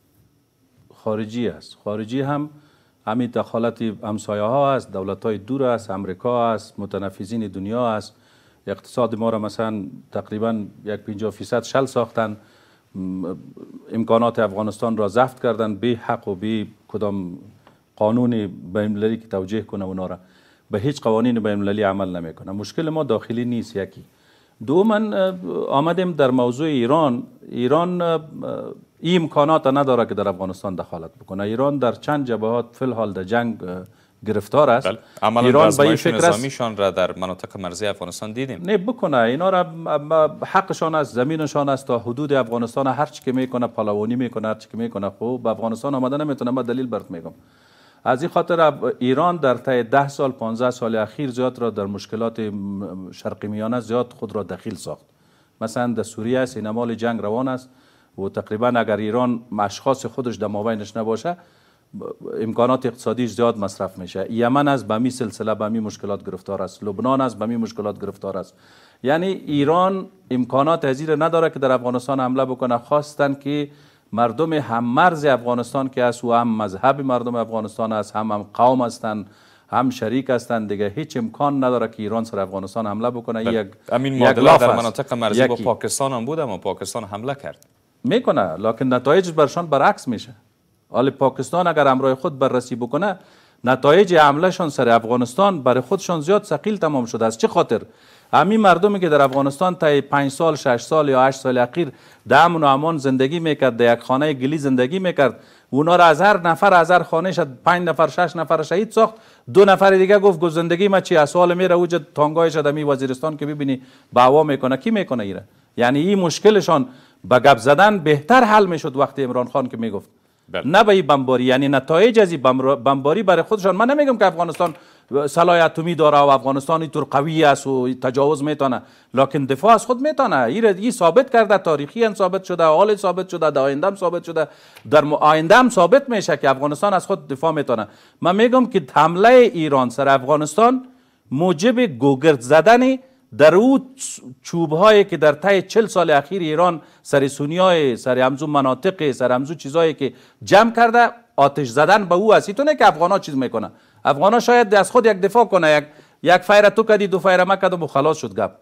خارجی است. خارجی هم همین دخالت همسایه ها است، دولت های دور است، امریکا است، متنفذین دنیا است. اقتصاد ما را مثلا تقریبا یک پنجاه فیصد شل ساختن، امکانات افغانستان را ضبط کردن بی حق و بی کدام قانون بین‌المللی که توجیه کنه اونا را، به هیچ قوانین بین‌المللی عمل نمیکنه. مشکل ما داخلی نیست. یکی دو، من آمدیم در موضوع ایران. ایران این امکانات نداره که در افغانستان دخالت بکنه. ایران در چند جبهات فی الحال در جنگ گرفتار است. ایران به این فکر نظامیشان را در مناطق مرزی افغانستان دیدیم. نه بکنه، اینا را حقشان است، زمینشان است، تا حدود افغانستان هر چی که میکنه پهلوانی میکنه، هر چی که میکنه. خوب به افغانستان آمده نمیتونه. من دلیل برات میگم. از این خاطر ایران در طی ده سال پانزده سال اخیر زیاد را در مشکلات شرق میانه زیاد خود را دخیل ساخت. مثلا در سوریه سینمال جنگ روان است و تقریبا اگر ایران اشخاص خودش در مابینش نباشه امکانات اقتصادیش زیاد مصرف میشه. یمن از به می سلسله به می مشکلات گرفتار است، لبنان از به می مشکلات گرفتار است. یعنی ایران امکانات هزیر نداره که در افغانستان حمله بکنه. خواستن که مردم هم مرز افغانستان که است و هم مذهب مردم افغانستان است، هم هم قوم هستند، هم شریک هستند، دیگه هیچ امکان نداره که ایران سر افغانستان حمله بکنه. یک همین معادله در مناطق مرزی با پاکستان هم بود، اما پاکستان حمله کرد. میکنه، لکن نتایج برشان برعکس میشه. حالا پاکستان اگر امرای خود بررسی بکنه، نتایج حملهشان سر افغانستان برای خودشان زیاد ثقیل تمام شده است. چه خاطر؟ همین مردمی که در افغانستان تا پنج سال، شش سال یا هشت سال اخیر در امن و امان زندگی میکرد، در یک خانه گلی زندگی میکرد، اونا را از هر نفر از هر خانه شد پنج نفر شش نفر شهید ساخت. دو نفر دیگه گفت گفت زندگی ما چی اسوال میره اوج تانگایش دمی وزیرستان که ببینی باوا میکنه. کی میکنه ایره؟ یعنی این مشکلشان با گپ زدن بهتر حل میشد وقتی عمران خان که میگفت نه به این بمباری. یعنی نتایج از این بمباری برای خودشان. من نمیگم که افغانستان سلاح اتمی داره و افغانستان اینطور قوی است و تجاوز میتونه، لکن دفاع از خود میتونه. این ثابت کرده، تاریخی هم ثابت شده، حال ثابت شده، در آینده هم ثابت شده، در آینده هم ثابت میشه که افغانستان از خود دفاع میتونه. من میگم که حمله ایران سر افغانستان موجب گوگرد زدن در او چوب هایی که در طی چل سال اخیر ایران سر سونیای سر همزو مناطق سر همزو چیزایی که جمع کرده آتش زدن به او است. تو نه که افغانا چیز میکنه. افغانا شاید از خود یک دفاع کنه، یک یک فایر تو کدی دو فایر ما کدم و خلاص شد گپ.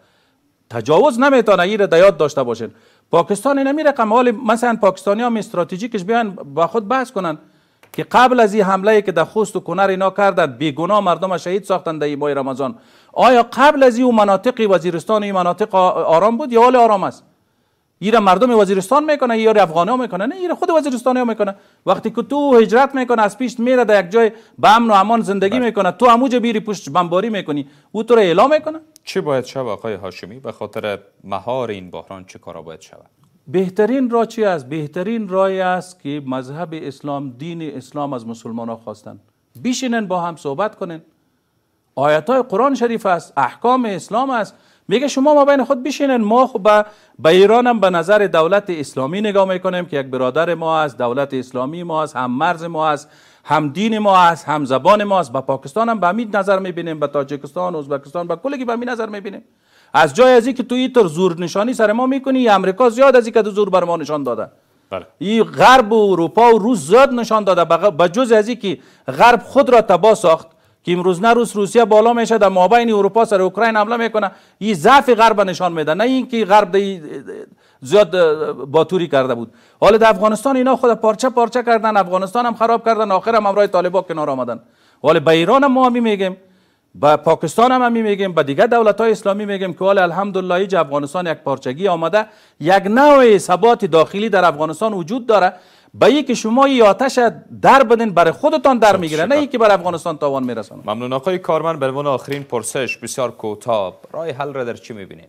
تجاوز نمیتونه. این را یاد داشته باشین. پاکستان نمی رقم حال مثلا پاکستانی هم استراتژیکش بیان با خود بحث کنن که قبل از این حمله که در خوست و کنر اینا کردن بیگناه مردم شهید ساختن در ماه رمضان، آیا قبل از این مناطق وزیرستان این مناطق آرام بود یا حال آرام است؟ ایره مردم وزیرستان میکنه یا افغانی ها میکنه؟ نه، ایره خود وزیرستانی ها میکنه. وقتی که تو هجرت میکنه از پیش میره در یک جای به امن و امان زندگی بله. میکنه، تو هموجه بیری پشت بمباری میکنی، او تو را اعلام میکنه. چی باید شود آقای هاشمی به خاطر مهار این بحران؟ چه کارا باید شود؟ بهترین راه چی است؟ بهترین راهی است که مذهب اسلام، دین اسلام از مسلمان ها خواستن بیشینن با هم صحبت کنن. آیات های قرآن شریف است، احکام اسلام است. میگه شما ما بین خود بشینن. ما خب به ایران هم به نظر دولت اسلامی نگاه میکنیم که یک برادر ما است، دولت اسلامی ما است، هم مرز ما است، هم دین ما است، هم زبان ما است. به پاکستان هم به همین نظر میبینیم، به تاجیکستان، ازبکستان، به کلی به همین نظر میبینیم. از جای از اینکه تو اینطور زور نشانی سر ما میکنی، امریکا زیاد از اینکه زور بر ما نشان داده. بله. این غرب و اروپا و روس زیاد نشان داده. به جز از اینکه غرب خود را تباه ساخت که امروز نه روز روسیه بالا میشه در مابین اروپا سر اوکراین حمله میکنه، این ضعف غرب نشان میده، نه اینکه غرب زیاد باتوری کرده بود. حالا در افغانستان اینا خود پارچه پارچه کردن، افغانستان هم خراب کردن، آخر هم امرای طالبان کنار آمدن. حالا به ایران هم ما هم میگیم، با پاکستان هم می میگیم، با دیگر دولت های اسلامی میگیم که والا الحمدلله ایج افغانستان یک پارچگی آمده، یک نوع ثبات داخلی در افغانستان وجود داره. با ای که شما این آتش در بدین برای خودتان در میگیره، نه ای که بر افغانستان تاوان میرسونه. ممنون آقای کارمند. به عنوان آخرین پرسش بسیار کوتاه، راه حل را در چی میبینید؟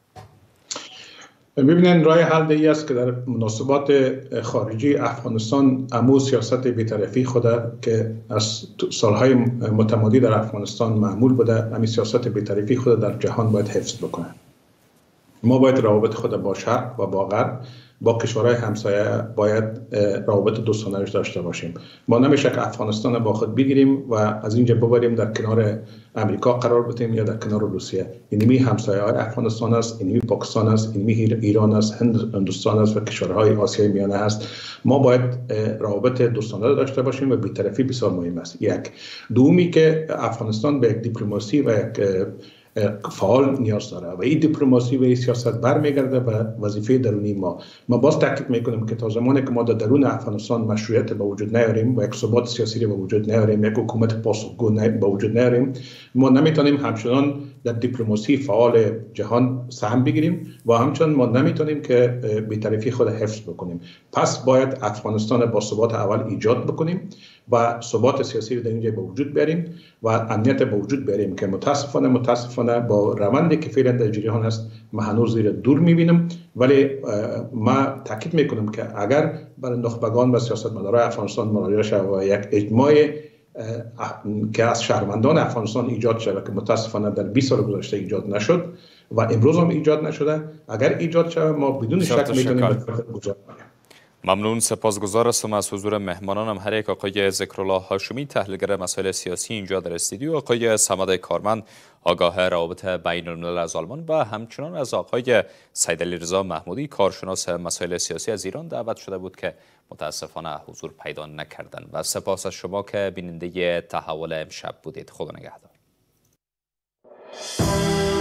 ببینید راه حل ای است که در مناسبات خارجی افغانستان امو سیاست بی‌طرفی خود که از سالهای متمادی در افغانستان معمول بوده، همین سیاست بی‌طرفی خود در جهان باید حفظ بکنه. ما باید روابط خود با شرق و با غرب، با کشورهای همسایه باید روابط دوستانه داشته باشیم. ما نمیشه که افغانستان با خود بگیریم و از اینجا ببریم در کنار امریکا قرار بدیم یا در کنار روسیه. اینمی همسایه های افغانستان است، اینمی پاکستان است، اینمی ایران است، هندوستان است و کشورهای آسیای میانه است. ما باید روابط دوستانه داشته باشیم و بی‌طرفی بسیار مهم است. یک. دومی که افغانستان به یک دیپلماسی و یک فعال نیاز داره و این دیپلماسی و این سیاست برمیگرده به وظیفه درونی ما. ما باز تاکید میکنیم که تا زمانی که ما در درون افغانستان مشروعیت به وجود نیاریم و یک ثبات سیاسی به وجود نیاریم، یک حکومت پاسخگو به وجود نیاریم، ما نمیتونیم همچنان در دیپلماسی فعال جهان سهم بگیریم و همچنان ما نمیتونیم که بی‌طرفی خود حفظ بکنیم. پس باید افغانستان با ثبات اول ایجاد بکنیم و ثبات سیاسی رو در اینجا به وجود بیاریم و امنیت به وجود بیاریم که متاسفانه متاسفانه با روندی که فعلا در جریان است ما هنوز زیر دور میبینیم. ولی ما تاکید میکنم که اگر برای نخبگان و سیاستمداران افغانستان مراجعه شود و یک اجماع که از شهروندان افغانستان ایجاد شود که متاسفانه در بیست سال گذشته ایجاد نشد و امروز هم ایجاد نشده، اگر ایجاد شود ما بدون شک میتونیم گذار کنیم. ممنون، سپاسگزار هستم از حضور مهمانانم، هر یک آقای ذکرالله هاشمی تحلیلگر مسائل سیاسی اینجا در استودیو، آقای صمد کارمند آگاه روابط بین الملل از آلمان و همچنان از آقای سیدعلیرضا محمودی کارشناس مسائل سیاسی از ایران دعوت شده بود که متاسفانه حضور پیدا نکردند. و سپاس از شما که بیننده تحول امشب بودید. خدا نگهدار.